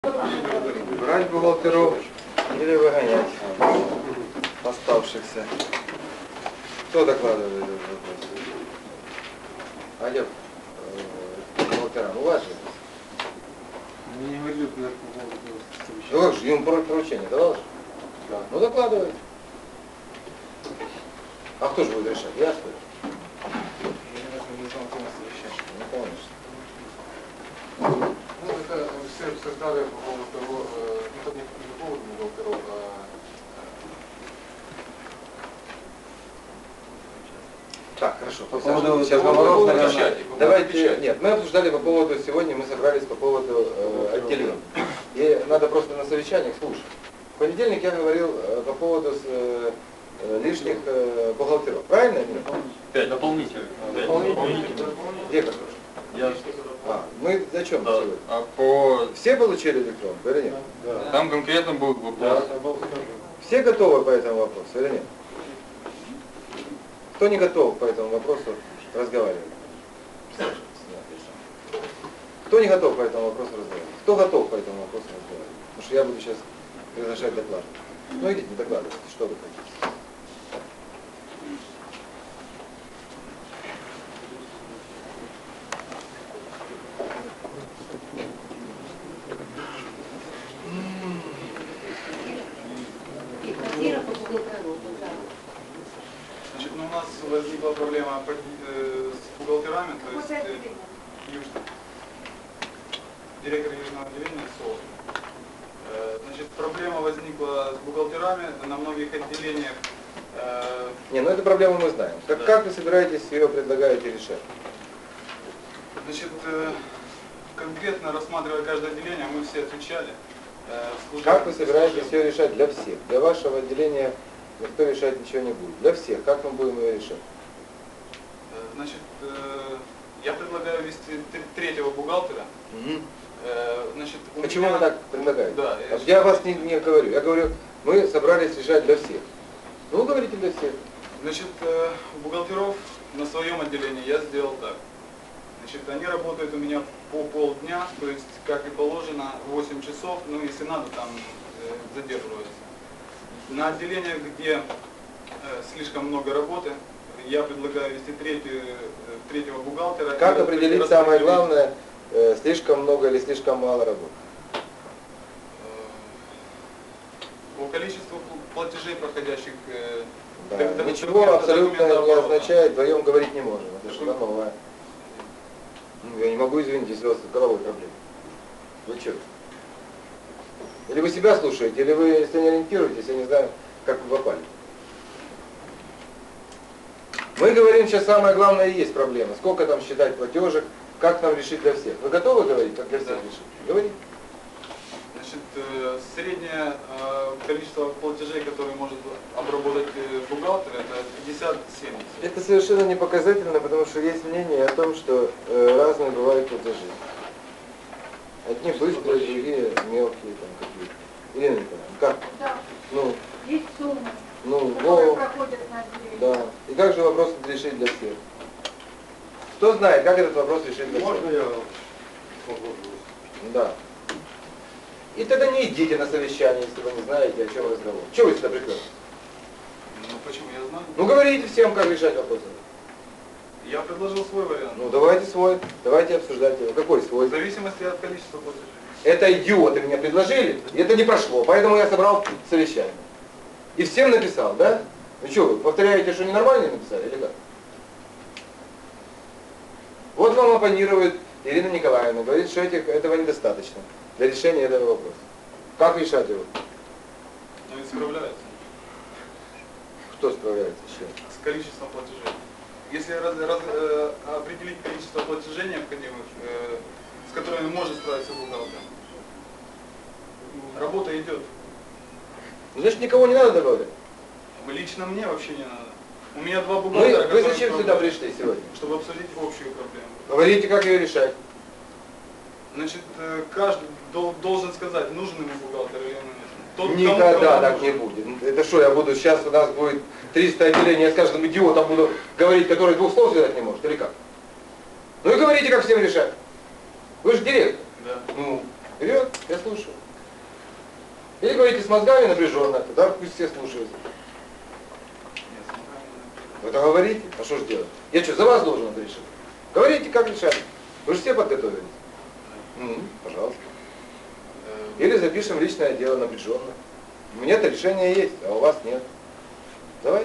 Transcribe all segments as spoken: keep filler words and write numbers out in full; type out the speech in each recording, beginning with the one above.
Брать бухгалтеров или выгонять оставшихся. Кто докладывает этот вопрос? Адеп, бухгалтерам, у вас же? Я не говорил, по поводу Ну как же, ему поручение давал же? Да. Ну докладывай. А кто же будет решать? Я что ли? Ну конечно. Ну, это все обсуждали по поводу того, ну, тут не по поводу бухгалтеров, а... Так, хорошо. По поводу, сейчас по Гоморов, поводу наверное, печати, по давайте, печати. нет, мы обсуждали по поводу, сегодня мы собрались по поводу э, отделений. И надо просто на совещаниях слушать. В понедельник я говорил э, по поводу э, лишних э, бухгалтеров. Правильно или нет? Пять. Дополнительно. Дополнительно. Где как? Я... А, мы о чем Да. сегодня? А по... Все получили электронку или нет? Да. Там конкретно был вопрос. Все готовы по этому вопросу или нет? Кто не готов по этому вопросу разговаривать? Кто не готов по этому вопросу разговаривать? Кто готов по этому вопросу разговаривать? Потому что я буду сейчас приглашать доклад. Ну идите, докладывайте, что вы хотите. Значит, ну, у нас возникла проблема э, с бухгалтерами, то есть э, южный, директор южного отделения СО. Э, значит, проблема возникла с бухгалтерами на многих отделениях. Э, Не, ну эту проблему мы знаем. Как, Да. как вы собираетесь ее предлагаете решать? значит, э, конкретно рассматривая каждое отделение, мы все отвечали. Э, служеб- Как вы собираетесь ее решать для всех? Для вашего отделения никто решать ничего не будет. Для всех. Как мы будем ее решать? Э, Значит, э, я предлагаю ввести тр- третьего бухгалтера. Э, Значит, у Почему меня- вы так предлагаете? Да, я, я- я вас не, не говорю. Я говорю, мы собрались решать для всех. Ну, говорите для всех. Значит, э, бухгалтеров на своем отделении я сделал так. Значит, они работают у меня по полдня, то есть, как и положено, восемь часов, ну, если надо, там э, задерживаются. На отделениях, где э, слишком много работы, я предлагаю ввести третий, э, третьего бухгалтера. Как и определить распределить, самое главное, э, слишком много или слишком мало работы? э, По количеству платежей, проходящих... э, Да, док- док- ничего документа- абсолютно документа не оборота. означает, вдвоем говорить не можем. Это что-то новое. Ну, я не могу, извините, если у вас с головой проблемы. Вы что? Или вы себя слушаете, или вы, если не ориентируетесь, я не знаю, как вы попали. Мы говорим, сейчас самое главное и есть проблема. Сколько там считать платежек, как нам решить для всех. Вы готовы говорить, как для всех Да. решить? Говорите. Значит, э, среднее э, количество платежей, которые может обработать э, бухгалтер, это пятьдесят-семьдесят. Это совершенно не показательно, потому что есть мнение о том, что э, разные бывают платежи. Одни быстрые, другие мелкие там какие-то. Ирина Николаевна, как? Да, Ну, есть суммы, ну, которые во, проходят на отделение. да. И как же вопрос решить для всех? Кто знает, как этот вопрос решить для всех? Можно я попробую? Да. И тогда не идите на совещание, если вы не знаете, о чем разговор. Чего вы сюда приехали? Ну почему я знаю? Ну говорите всем, как решать вопросы. Я предложил свой вариант. Ну давайте свой, давайте обсуждать его. Какой В свой? зависимости от количества платежей. Это идиоты мне предложили, и это не прошло, поэтому я собрал совещание. И всем написал, да? Ну что, вы повторяете, что ненормально написали или как? Вот вам оппонирует Ирина Николаевна, говорит, что этих, этого недостаточно для решения этого вопроса. Как решать его? Но ведь справляются Кто справляется с чем? с количеством платежей. Если раз- раз- э, определить количество платежей необходимых, э, с которыми может справиться бухгалтер, работа идет. Ну, значит, никого не надо добавлять. Лично мне вообще не надо. У меня два Мы, бухгалтера, вы которые зачем сюда пробуют, пришли сегодня? чтобы обсудить общую проблему. Говорите, как ее решать. Значит, э, каждый дол- должен сказать, нужен ему бухгалтер или не нужен. Тот, кому- Никогда кому так нужен. не будет. Это что, я буду, сейчас у нас будет триста отделений, я с каждым идиотом буду говорить, который двух слов связать не может, или как? Ну и говорите, как всем решать. Вы же директор. Да. Ну, Вперед, я слушаю. Или говорите с мозгами напряженно, тогда пусть все слушают. Вы это говорите, а что же делать? Я что, за вас должен это решить? Говорите, как решать. Вы же все подготовились. М-м, пожалуйста. Или запишем личное дело напряженно. У меня-то решение есть, а у вас нет. Давайте.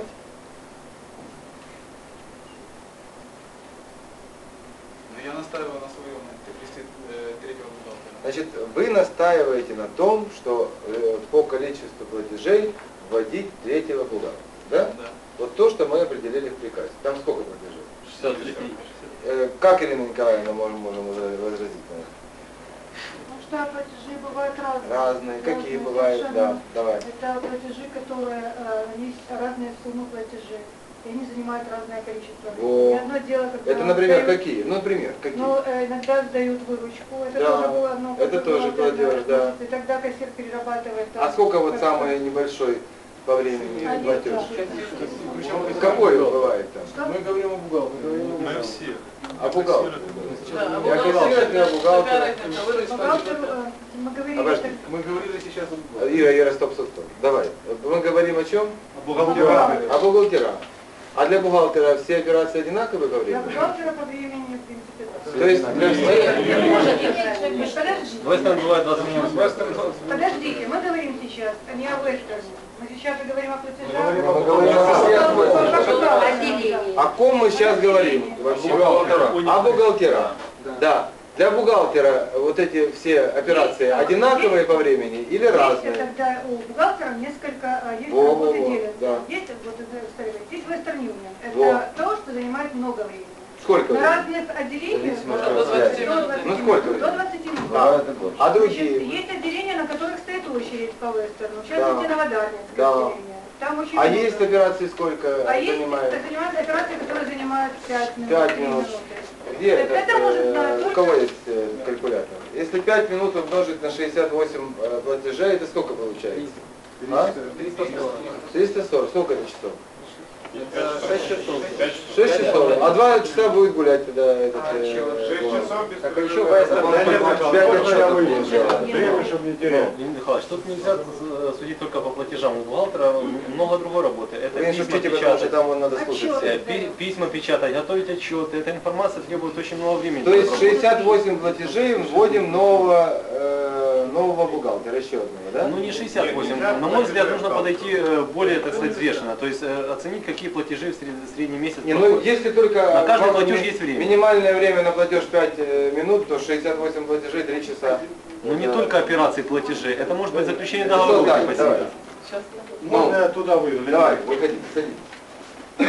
Но я настаиваю на своем, привести э, третьего бухгалтера. Значит, вы настаиваете на том, что э, по количеству платежей вводить третьего бухгалтера. Да? Да. Вот то, что мы определили в приказе. Там сколько платежей? шестьдесят три. Э, как, Ирина Николаевна, можем, можем возразить на это? Ну что, платежи бывают разные. Разные. Какие бывают? совершенно. Да, давай. Это платежи, которые, э, есть разные суммы платежей. И они занимают разное количество. Во. И одно дело, когда Это, например, сдают- какие? Ну, например, какие? Ну, э, иногда сдают выручку. Это Да, тоже было одно. это тоже платеж, да. И тогда кассир перерабатывает. А э, сколько вот как- самый небольшой по времени Один платеж? час. Какой бывает там? Что? Мы говорим о бухгалтере. Мы все. А бухгалтер? Да, а Я бухгалтер- кассир, я бухгалтер. Какая разница, выручка Бухгалтер, или что? э, мы говорили, Обожди. это- Мы говорили сейчас о бухгалтере. Ира, Ира, стоп, стоп, стоп. Давай. Мы говорим о чем? О бухгалтере. О бухгалтера. А для бухгалтера все операции одинаковые по для времени? бухгалтера по времени, в принципе, да. То есть для Подождите, Вестерн бывает двадцать минут. подождите, мы говорим сейчас не о вестерне. Мы сейчас говорим о платежах. Мы говорим о Отделении. О ком мы сейчас говорим? Вообще? О бухгалтерах. Да. Для бухгалтера вот эти все операции одинаковые по времени или Есть, разные? когда у бухгалтера несколько, а, есть Во, во, работы во, делятся. да. Есть, вот это, ставили, есть Western Union. Это Во. то, что занимает много времени. Сколько На времени? разных отделениях Зависимости до от связи. двадцати Ну, сколько минут. До времени? двадцати минут. А, а Значит, другие? есть отделения, на которых стоит очередь по Вестерну. Сейчас Да. идти Новодарнинское Да. отделение. Там очень А много. есть операции сколько А есть занимает? занимают операции, которые занимают пять минут. Пять три минут. минуты. Где Это, этот, это может э, знать у только- кого есть э, калькулятор? Если пять минут умножить на шестьдесят восемь э, платежей, это сколько получается? А? триста сорок. Сколько это часов? шесть часов. шесть часов. А два часа будет гулять тогда этот... Шесть часов без Так еще перерыва. пять часов. Время, чтобы не терять. Леонид Михайлович, тут нельзя э, судить только по платежам. У бухгалтера много другой работы. Это Вы не письма шутите, потому что печатать, там вон надо Отчеты. слушать. э, всех. пи- письма печатать, готовить отчеты. Эта информация требует очень много времени. То есть чтобы шестьдесят восемь платежей вводим нового, э, нового бухгалтера, еще одного, да? Ну не шестьдесят восемь. На мой взгляд, нужно подойти э, более, так сказать, взвешенно. То есть э, оценить, какие платежи в сред- средний месяц Не, ну проходят. если только На каждый вам платеж ми- есть время. минимальное время на платеж пять минут, то шестьдесят восемь платежей три часа. Но не Это- только операции платежей, это может быть заключение Ну, договора. да, спасибо. давай. Можно я туда выйду? Давай, выходите, садитесь.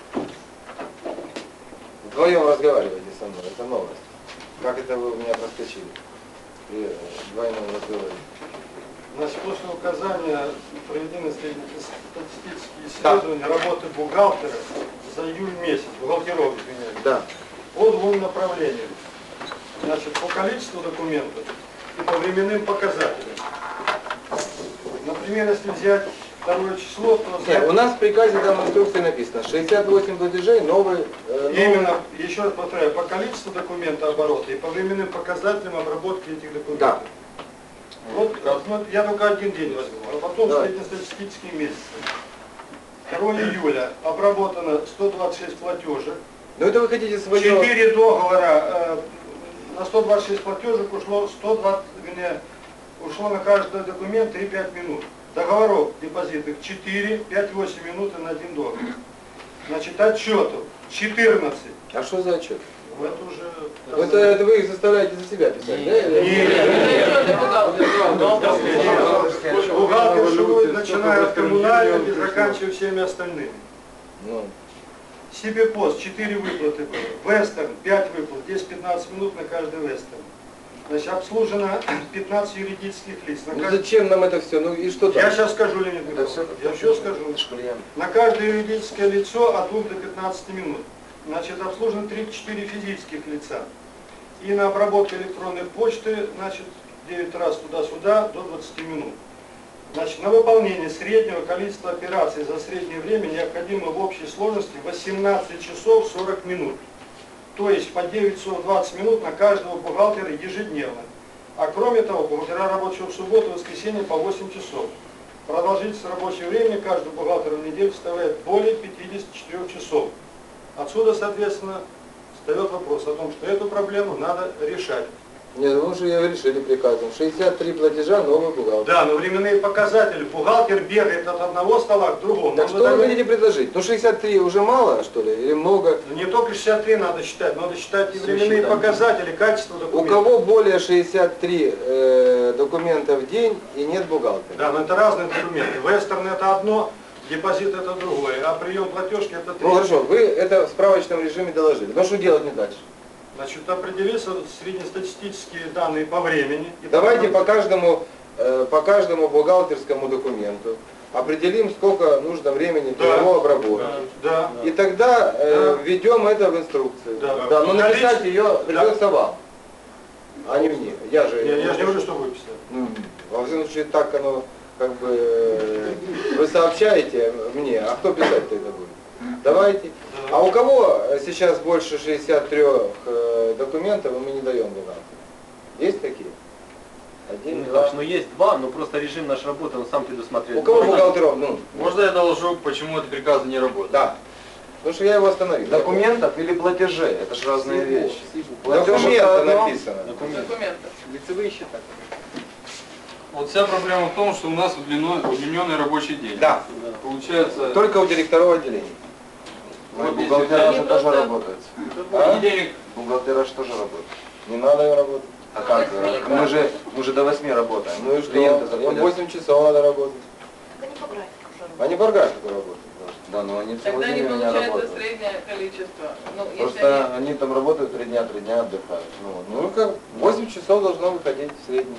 Вдвоем разговаривайте со мной, это новость. Как это вы у меня проскочили при э, двойном разговоре? Значит, после указания проведены статистические исследования работы бухгалтера за июль месяц, бухгалтеров, извиняюсь, Да. по двум направлениям. Значит, по количеству документов и по временным показателям. Например, если взять второе число, то... за- Нет, у нас в приказе там в инструкции написано шестьдесят восемь платежей, новый... э, новый- Именно, еще раз повторяю, по количеству документа оборота и по временным показателям обработки этих документов. Да. Вот, вот я только один день возьму, а потом Давай. среднестатистические месяцы. второго июля обработано сто двадцать шесть платежек, Ну это вы хотите свое... четыре договора, э, на сто двадцать шесть платежек ушло сто двадцать, вернее, ушло на каждый документ три-пять минут. Договоров депозитных четыре, пять-восемь минут и на один договор. Значит, отчетов четырнадцать. А что за отчет? Это уже... Ну, Это, это вы их заставляете за себя писать, да? или- Бухгалтер живут, начиная от коммунальных и заканчивая всеми остальными. Ну, Себе пост четыре выплаты было. Вестерн пять выплат, десять-пятнадцать минут на каждый вестерн. Значит, обслужено пятнадцать юридических лиц. На ну каждый- зачем нам это все? Ну и что там? Я сейчас скажу, Леонид Это Михайлович. всё? Я все скажу. На каждое юридическое лицо от двух до пятнадцати минут. Значит, обслужено тридцать четыре физических лица. И на обработку электронной почты, значит, девять раз туда-сюда до двадцати минут. Значит, на выполнение среднего количества операций за среднее время необходимо в общей сложности восемнадцать часов сорок минут. То есть по девять часов двадцать минут на каждого бухгалтера ежедневно. А кроме того, бухгалтера рабочего в субботу и воскресенье по восемь часов. Продолжительность рабочего времени каждого бухгалтера в неделю составляет более пятидесяти четырёх часов. Отсюда, соответственно, встает вопрос о том, что эту проблему надо решать. Нет, ну что ее решили приказом. шестьдесят три платежа, новый бухгалтер. Да, но временные показатели. Бухгалтер бегает от одного стола к другому. Так что вы хотите предложить? Ну шестьдесят три уже мало, что ли, или много? Ну, не только шестьдесят три надо считать, надо считать и временные показатели, качество У документов. кого более шестидесяти трёх э, документа в день и нет бухгалтера? Да, но это разные документы. Вестерн это одно, депозит это другое, а прием платежки это третье. Ну хорошо, вы это в справочном режиме доложили. Но что делать не дальше? Значит, определиться среднестатистические данные по времени. И Давайте потом- по каждому, э, по каждому бухгалтерскому документу определим, сколько нужно времени для Да. его обработки. Да. И тогда э, Да. введем это в инструкцию. Да. Да, но Ну, написать наличие- ее придется вам, а не мне. Я же, Я, я же не говорю, что выписать. Ну, во всяком случае, так оно, как бы, э, вы сообщаете мне, а кто писать-то это будет? Давайте. А у кого сейчас больше шестидесяти трёх э, документов, мы не даем бухгалтеру? Есть такие? Один, Ну, два. Михайлович, ну есть два, но просто режим нашей работы он сам предусматривает. У кого Можно? бухгалтеров? Ну, Можно я доложу, почему эти приказы не работают? да. Потому что я его остановил. Документов или платежей? Это же разные вещи. Платеж Документы это одно. написано. Документы. Лицевые счета. Вот вся проблема в том, что у нас удлинен- удлиненный рабочий день. Да. Получается, Только у директоров отделений. Мои Вот если бухгалтера взять- же тоже работают. А? понедельник, Бухгалтера же тоже работают. Не надо им работать. А как? Мы же, мы же до восьми работаем. Ну и что? Клиенты Им заходят. восемь часов надо работать. Это не по графику же. Они по графику работают. Да, но они целый Тогда не день у меня получается работают. среднее количество. Ну, если Просто они там работают три дня, три дня отдыхают. Ну, вот. Ну как, восемь часов должно выходить в среднем.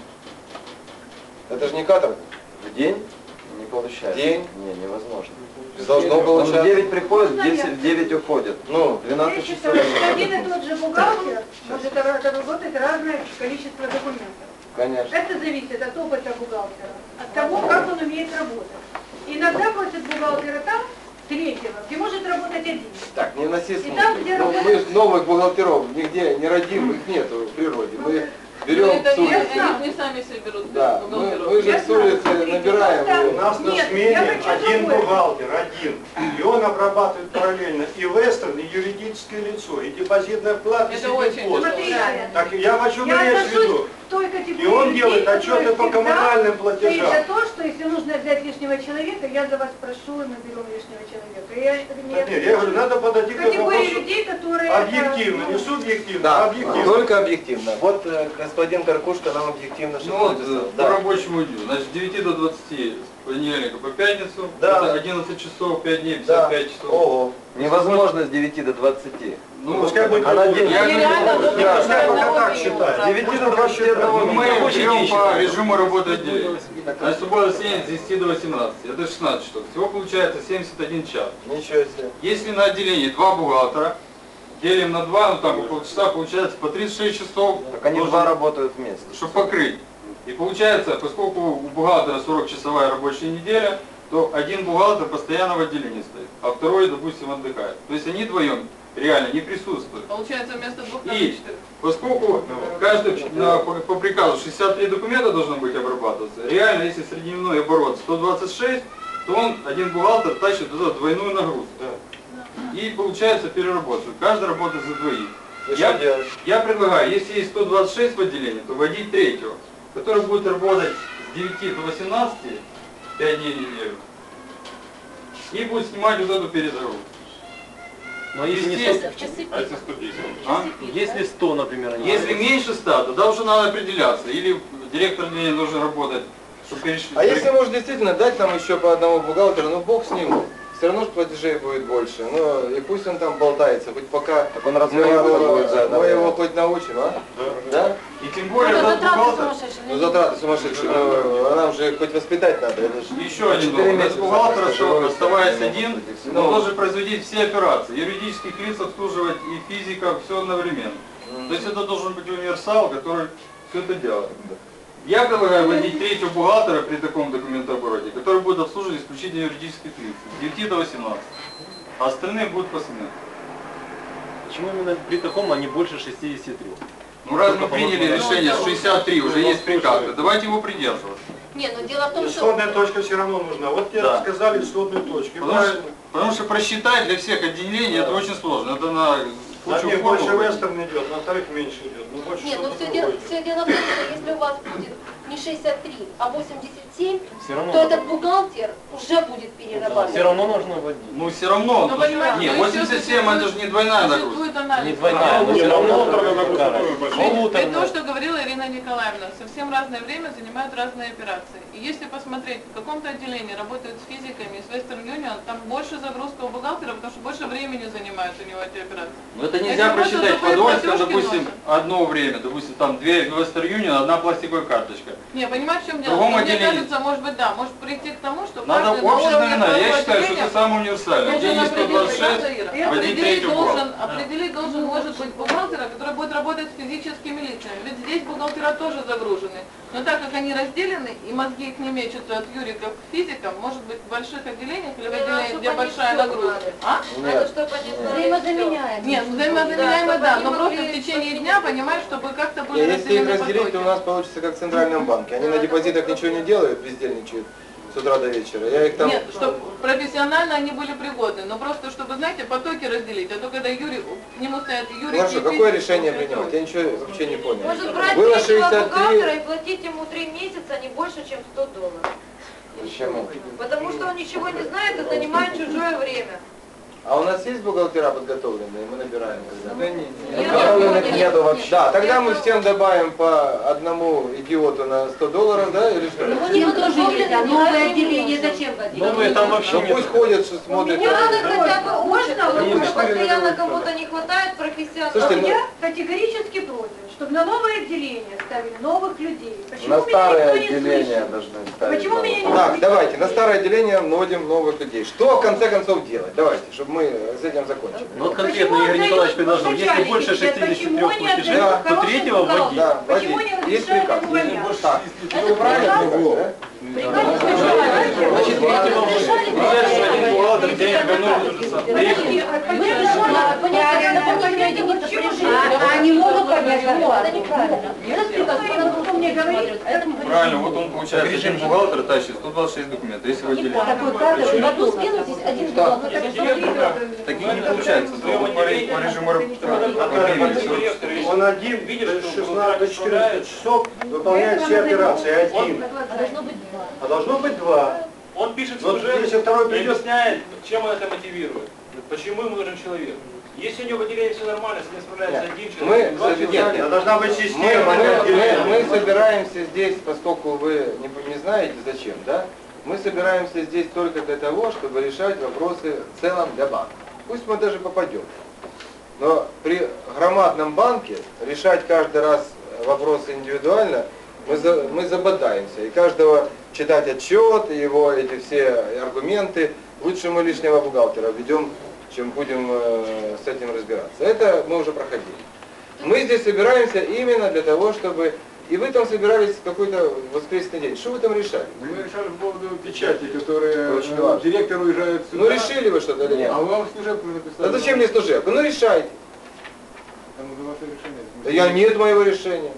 Это же не каторга. В день не получается. День? Не, невозможно. Должно Он в получаться. девять приходит, в десять, в девять уходит. Ну, двенадцать Я часов. считаю, что один и тот же бухгалтер может работать разное количество документов. конечно. Это зависит от опыта бухгалтера, от того, как он умеет работать. Иногда просят бухгалтера там, третьего, где может работать один. Так, не носи И там, смысл. где Ну, работает- мы ж новых бухгалтеров нигде не родим, их нету в природе. Мы Ну, берем это с не, улицы. они не сами себе берут Да, мы, бухгалтеров. мы же Я с знаю, улицы смотрите, набираем. просто- У нас на Нет, я смене хочу один другое. бухгалтер, один. И он обрабатывает параллельно и вестерн, и юридическое лицо, и депозитная вклад, и Это себе очень пост. Смотри, Да. Так я хочу я имеешь в отношусь виду. к той категории И он людей, делает которые отчеты по всегда коммунальным стоит платежам. за то, что если нужно взять лишнего человека, я за вас прошу, и мы берем лишнего человека. И Я, Так нет, я говорю, надо подойти к этому категории вопросу людей, которые... объективно, это, не ну, субъективно, а Да, объективно. только объективно. Вот э, господин Каркушка нам объективно что ну вот, написал. э, по рабочему дню, значит, с девяти до двадцати с понедельника по пятницу, Да. это одиннадцать часов, пять дней, Да. пятьдесят пять часов. Ого. Невозможно с девяти до двадцати. Ну, Пускай будет а на такой. день- я Нереально говорю, было Я бы пускай пока одного так минимума. считаю. С девяти до двадцати одного ну, мы минута. берем по режиму работы отделения. Значит, суббота с десяти до восемнадцати, это шестнадцать штук. Всего получается семьдесят один час. Ничего себе. Если на отделении два бухгалтера, делим на два, ну там по полчаса, получается по тридцать шесть часов. Так они нужно, два работают вместе. чтобы покрыть. И получается, поскольку у бухгалтера сорок-часовая рабочая неделя, то один бухгалтер постоянно в отделении стоит, а второй, допустим, отдыхает. То есть они вдвоем реально не присутствуют. Получается вместо двух надо И четыре. поскольку каждый на- по, по приказу шестьдесят три документа должно быть обрабатываться, реально, если среднедневной оборот сто двадцать шесть, то он, один бухгалтер, тащит туда двойную нагрузку. И получается переработка. Каждый работает за двоих. И Я, что делать? я предлагаю, если есть сто двадцать шесть в отделении, то вводить третьего, который будет работать с девяти до восемнадцати, пять дней в неделю, и будет снимать вот эту перезагрузку. Но если не Естественно. сто, В часы А пик. если сто десять? А? если сто, например, они Если меньше ста, тогда уже надо определяться. Или директор отделения должен работать, чтобы перешли. А если может действительно дать нам еще по одному бухгалтеру, ну бог с ним. Все равно ж платежей будет больше. Ну и пусть он там болтается, хоть пока Так он мы развиваться его, будет за это мы его время. хоть научим, а? Да? И тем более Ну, этот затраты бухгалтер. сумасшедшие. Ну затраты сумасшедшие, ну, а нам же хоть воспитать надо. Это ж Еще один четыре довод. Этот месяца бухгалтер, просто что живой оставаясь стороны один, может быть, и он всё. должен производить все операции. Юридических лиц обслуживать и физиков, все одновременно. То есть это должен быть универсал, который все это делает. Я предлагаю вводить третьего бухгалтера при таком документообороте, который будет обслуживать исключительно юридических лиц. С девяти до восемнадцати. А остальные будут посменно. Почему именно при таком, а не больше шестидесяти трёх? Ну раз мы приняли решение с шестьдесят три, уже есть приказ, давайте его придерживаться. Не, но дело в том, что... Исходная точка все равно нужна. Вот тебе Да. сказали исходную точку. Потому что, потому что просчитать для всех отделений это очень сложно. Это на На кучу одних больше формул. вестерн идет, на вторых меньше идет. Ну, больше Нет, ну что-то все дело, другое. все дело в том, что если у вас будет не шестьдесят три, а восемьдесят семь, Все равно, то этот бухгалтер уже будет перерабатывать. все равно нужно вводить. Ну все равно. Ну, ну, понимаете, не, ну, восемьдесят семь это же не двойная нагрузка. Существует анализ. Не двойная, но все равно. Ведь Полуторная. то, что говорила Ирина Николаевна, совсем разное время занимают разные операции. И если посмотреть, в каком-то отделении работают с физиками, с Western Union, там больше загрузка у бухгалтера, потому что больше времени занимают у него эти операции. Но это нельзя Если просто просчитать такой подольском, платежки допустим, носят. одно время, допустим, там две Western Union, одна пластиковая карточка. Не, понимаешь, в чем В дело? другом Но мне отделении. кажется, может быть, да, может прийти к тому, что Надо каждый на общественное уровне знание. Я своего считаю, что отделения это самое универсальное. Где должен есть сто двадцать определить, шесть, и в один определить третий должен, бухгалтер. определить должен, может быть, бухгалтера, который будет работать с физическими лицами. Ведь здесь бухгалтера тоже загружены. Но так как они разделены, и мозги их не мечутся от юриков к физикам, может быть, в больших отделениях или в Не, отделениях, ну, где чтобы они большая всё нагрузка. знали. А? Надо, чтобы они знали Взаимозаменяемо. Нет, взаимозаменяемо, Да, да, чтобы но они просто в могли течение что-то дня, делать. понимаешь, чтобы как-то И были если их разделены разделить, то у потоки. нас получится как в Центральном банке. Они на депозитах ничего не делают, бездельничают с утра до вечера. Я их там... Нет, чтобы профессионально они были пригодны, но просто, чтобы, знаете, потоки разделить. А то, когда Юрий, к нему стоят Юрий... Хорошо, и какое физик, решение получается, принимать? Я ничего вообще не понял. Может брать Было третьего шестьдесят бухгалтера три... и платить ему три месяца не больше, чем сто долларов. Почему? Потому что он ничего не знает и занимает чужое время. А у нас есть бухгалтера подготовленные? Мы набираем. Когда? Да не, не. Нет, Подготовленных нет, нету нет, вообще. нет. Да, тогда Нет, мы ну- всем добавим по одному идиоту на сто долларов, да, или что? Ну, Им тоже нельзя. Новое отделение зачем? зачем вводить? Новые там вообще Ну нет. пусть ходят, что смотрят. Не надо хотя бы можно, потому Нет, что четыре постоянно раза кому-то не хватает профессионалов. Слушайте, ну- Я категорически против, чтобы на новое отделение ставили новых людей. Почему На меня старое никто не отделение слышит? должны ставить. Почему меня не Так, слышит? давайте, на старое отделение вводим новых людей. Что в конце концов делать? Давайте, чтобы мы с этим закончили. Ну вот конкретно Почему Игорь Николаевич отдают предложил, если начальники больше сидят, шестидесяти трёх почему не платежей, отдают то хороших третьего бухгалтеров? вводить. Да, Почему вводить. не Есть разрешают приказ. увольнять? Так, Это правильно приказ. было, да? Приказ Значит, третьего вводить. Получается, что один бухгалтер денег вернул уже сам. Подожди, а понятно, понятно, понятно, почему? А они могут понять, Это неправильно. Кто мне говорит? Правильно, вот он получает режим бухгалтера тащит сто двадцать шесть документов, если в отделении. Такой кадр, в одну смену здесь один бухгалтер. Таких не получается, то по, по режиму работы. Он один до шестнадцати до четырнадцати часов выполняет все операции, один. А должно быть два. А должно быть два. Он пишет Вот сюжет если второй и придет- объясняет, чем он это мотивирует. Почему ему нужен человек. Если у него в отделении все нормально, с ним справляется Нет, один мы человек, два записали- человека. А должна быть Мы, система. мы, мы, мы собираемся здесь, поскольку вы не, не знаете зачем, да? Мы собираемся здесь только для того, чтобы решать вопросы в целом для банка. Пусть мы даже попадем. Но при громадном банке решать каждый раз вопросы индивидуально, мы, за, мы забодаемся. И каждого читать отчет, и его эти все аргументы, лучше мы лишнего бухгалтера введем, чем будем э, с этим разбираться. Это мы уже проходили. Мы здесь собираемся именно для того, чтобы... И вы там собирались в какой-то воскресный день. Что вы там решали? Мы решали по поводу печати, которые Очень э, важно. директор уезжает сюда. Ну решили вы что-то или нет? А вам служебку написали. А зачем мне служебку? Ну решайте. Там за ваше решение. Да я нет моего решения.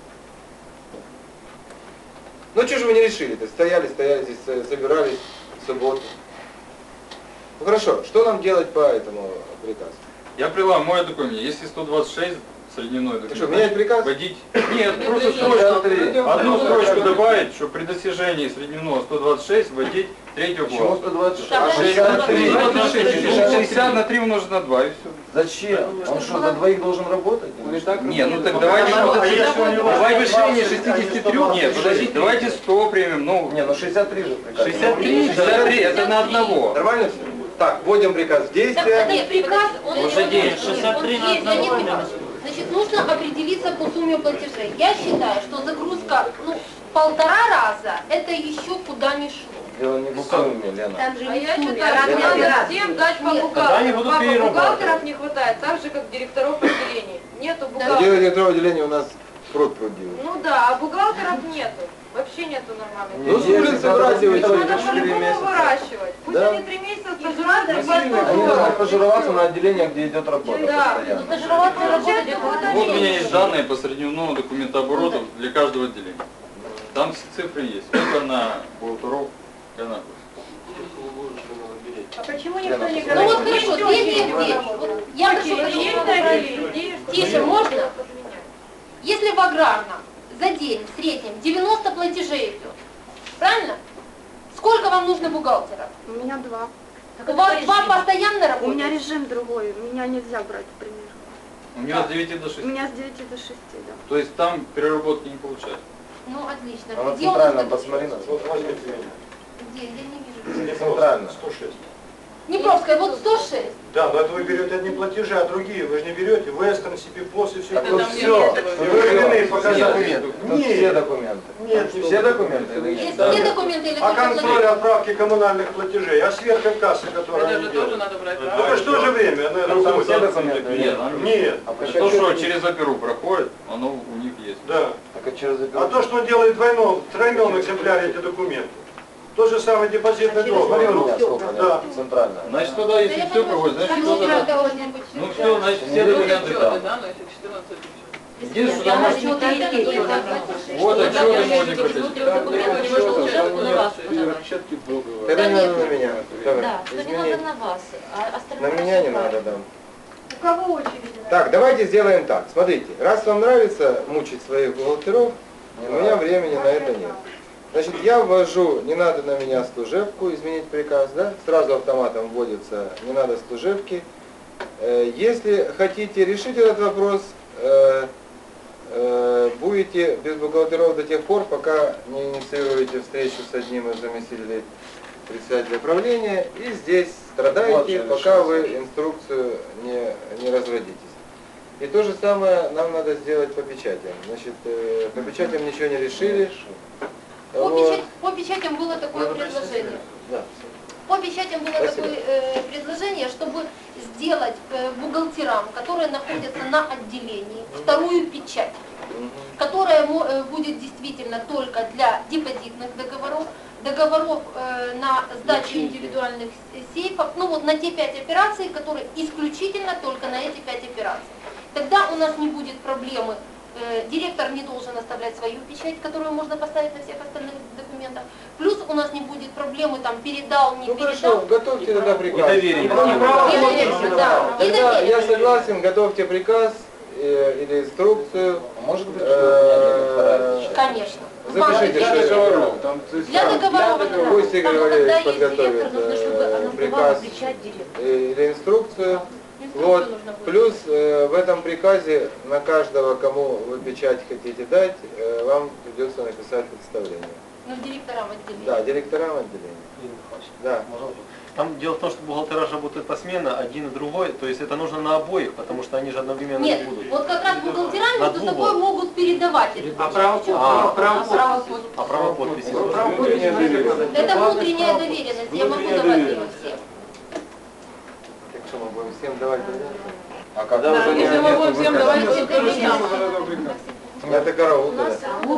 Ну что же вы не решили-то? Стояли, стояли здесь, э, собирались в субботу. Ну хорошо, что нам делать по этому приказу? Я прилагаю мой документ, если сто двадцать шесть средневной Ты документ. что, менять приказ? Вводить. Нет, просто строчку, одну строчку добавить, что при достижении средневного сто двадцать шесть вводить третью Почему главу. сто двадцать шесть? Да, А шестьдесят три? шестьдесят на три умножить на два и все. Зачем? Он что, за двоих должен работать? Не, ну так давайте А если у него давай выше шестидесяти трёх. Нет, подождите, давайте сто примем, ну Не, ну шестьдесят три же приказ. шестьдесят три, шестьдесят три это на одного. Нормально все? Так, вводим приказ в действие. Нет, приказ, он Уже он есть, есть, шестьдесят три он на есть, одного я не примерно. понимаю. Значит, нужно определиться по сумме платежей. Я считаю, что загрузка, ну, полтора раза, это еще куда не шло. Дело не в сумме, Лена. Там же А не я сумма, считаю, а что разные надо разные. всем дать по Нет, тогда они бухгалтерам. будут Папа, перерабатывать. бухгалтеров не хватает, так же, как директоров отделений. Нету Где бухгалтеров. директора отделения у нас пруд пруд-делает. Ну да, а бухгалтеров нету. Вообще нету нормальных. Ну, с улицы брать его Надо четыре по-любому месяца. выращивать. Да. они три месяца стажироваться, Они должны стажироваться на отделениях, где идет работа Да, постоянно. стажироваться и работать. Вот у меня есть данные по средневного документооборота для каждого отделения. Там все цифры есть. Только на бухгалтеров и на А почему никто не Ну говорит? вот хорошо, две недели. Вот я Окей, прошу, есть хочу отделение, попросить. есть. Тише, можно? Если в аграрном за день в среднем девяносто платежей идет, правильно? Сколько вам нужно бухгалтеров? У меня два. У вас два постоянно У работают? меня режим другой, меня нельзя брать, к примеру. У меня с девяти до У шести. меня с девяти до шести, да. То есть там переработки не получается. Ну, отлично. А вот Где у нас центрально такой- посмотри на Вот возьмите меня. Где? Я не вижу. центрально. сто шесть. Днепровская, вот сто шесть. Да, но это вы берете одни платежи, а другие вы же не берете. Вестерн, си пи пос и все. Так это. вот там все. нет. И вы введены показатели. Тут все документы. Нет, не Все документы или Есть нет? все документы или А только контроль платежи? отправки коммунальных платежей, а сверка кассы, которая Это они же тоже делают. надо брать. Ну это что же время? Ну, это Там будет. все документы или Нет, нет? там- Нет, А по То, счету- что через оперу проходит, оно у них есть. да. Так а через А то, что он делает в двойном, в тройном экземпляре эти документы. То же самое депозитный Смотри у долг. меня сколько Да. центрально. Значит, тогда, если Да я все понимаю, проходит, значит, что что-то... там да. должно быть. Ну все, значит, все Ну, документы Отчеты, там. да, но если четырнадцать тысяч. Единственное, что там может... Вот отчеты можете прочитать. Перепечатки договора. Тогда не надо на меня. Давай, Да, что не измени. надо на вас. А остальное На меня не всё надо, правильно. да. У кого очередь? Так, давайте сделаем так. Смотрите, раз вам нравится мучить своих бухгалтеров, у меня времени на это нет. Значит, я ввожу, не надо на меня служебку, изменить приказ, да? Сразу автоматом вводится, не надо служебки. Э, Если хотите решить этот вопрос, э, э, будете без бухгалтеров до тех пор, пока не инициируете встречу с одним из заместителей председателя правления, и здесь страдаете, Вот, пока решился. вы инструкцию не, не разродитесь. И то же самое нам надо сделать по печатям. Значит, э, по печатям ничего не решили. По, Вот. печать- по печатям было такое предложение. Да. По печатям было Спасибо. такое э, предложение, чтобы сделать э, бухгалтерам, которые находятся на отделении, вторую печать, Мгм. которая мо- э, будет действительно только для депозитных договоров, договоров э, на сдачу индивидуальных с- сейфов, ну вот на те пять операций, которые исключительно только на эти пять операций. Тогда у нас не будет проблемы. Э, Директор не должен оставлять свою печать, которую можно поставить на всех остальных документах. Плюс у нас не будет проблемы, там, передал, не Ну передал. хорошо, готовьте тогда приказ. И доверие. И доверие, да. И Тогда доверие. я согласен, готовьте приказ э, или инструкцию. А может быть, что у меня нет вторая печать? Конечно. Запишите, Для что договоров. Там, то есть, Для договоров. да. Пусть Игорь Там, Валерьевич когда есть подготовит директор, нужно, чтобы э, она приказ печать директора. э, или инструкцию. Инструкцию Вот. нужно будет. Плюс э, в этом приказе на каждого, кому вы печать хотите дать, э, вам придется написать представление. Ну, директорам отделения. Да, директорам отделения. Да. Там дело в том, что бухгалтера же работают посменно, один и другой, то есть это нужно на обоих, потому что они же одновременно Нет, не будут. вот как раз бухгалтера На между двух. собой могут передавать эту А печать. право, а, право, право подписи. а право подписи? Это внутренняя доверенность, я могу давать ее всем. Так что мы будем всем давать доверие? А когда Да, уже если нет мы будем всем давать, выхода? то то же самое. Это караул. да.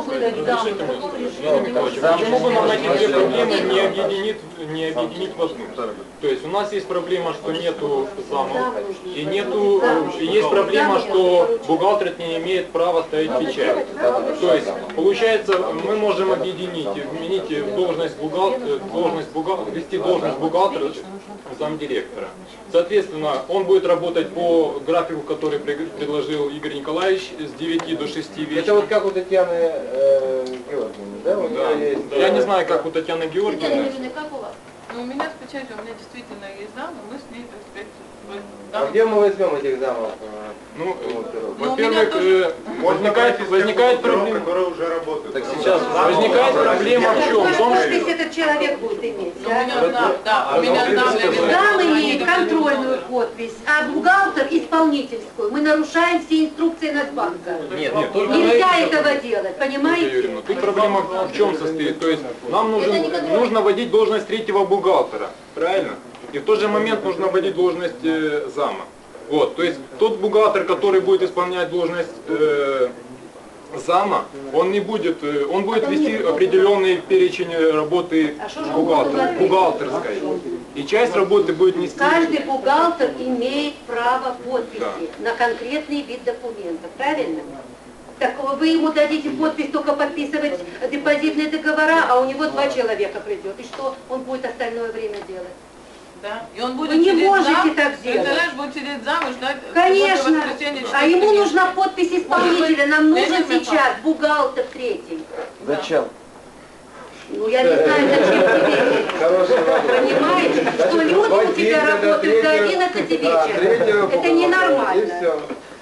Почему бы нам эти две проблемы не объединить, не объединить в одну? То есть у нас есть проблема, что нету замов, и нету, и есть проблема, что бухгалтер не имеет права ставить печать. То есть получается, мы можем объединить, вменить в должность бухгалтера, должность бухгалтера, ввести должность бухгалтера замдиректора. Соответственно, он будет работать по графику, который пред- предложил Игорь Николаевич, с девяти до шести вечера. Это вот как у Татьяны э, Георгиевны, да? У Да. нее есть, Я э, не знаю, как у Татьяны Татьяна Георгиевны. Юрьевна, как у вас? Ну, у меня с печатью, у меня действительно есть зам, но мы с ней, так сказать, в- А да. где мы возьмем этих замов? Ну, бухгалтеров? Ну, у меня во-первых, тоже- э, возникает, возникает проблема. которые уже работают. Так сейчас Возникает проблема в чем? В том, что этот человек будет иметь, У меня зам, да, у меня зам, я вижу, Зам что имеет они контрольную подпись, а бухгалтер исполнительскую. Мы нарушаем все инструкции Нацбанка. Нет, нет, только на Нельзя эти этого делать, Юрьевна, понимаете? тут проблема в чем состоит? То есть нам нужен, Это не контроль. нужно вводить должность третьего бухгалтера, правильно? И в тот же момент нужно вводить должность э, зама. Вот, то есть тот бухгалтер, который будет исполнять должность э, зама, он не будет, э, он будет вести определенный перечень работы А что же бухгалтера, бухгалтер? бухгалтерской. И часть работы будет нести... Каждый бухгалтер имеет право подписи на конкретный вид документа, правильно? Так вы ему дадите подпись только подписывать депозитные договора, а у него два человека придет. И что он будет остальное время делать? Да. И он будет Вы не сидеть можете зам, так сделать. представляешь, будет сидеть зам и ждать Конечно. воскресенья, А ему четвертый нужна день. подпись исполнителя. Нам нужен Леонид Михайлович. сейчас бухгалтер третий. Зачем? Ну я не знаю, зачем тебе. Понимаете, что люди у тебя работают до одиннадцати вечера. Это ненормально.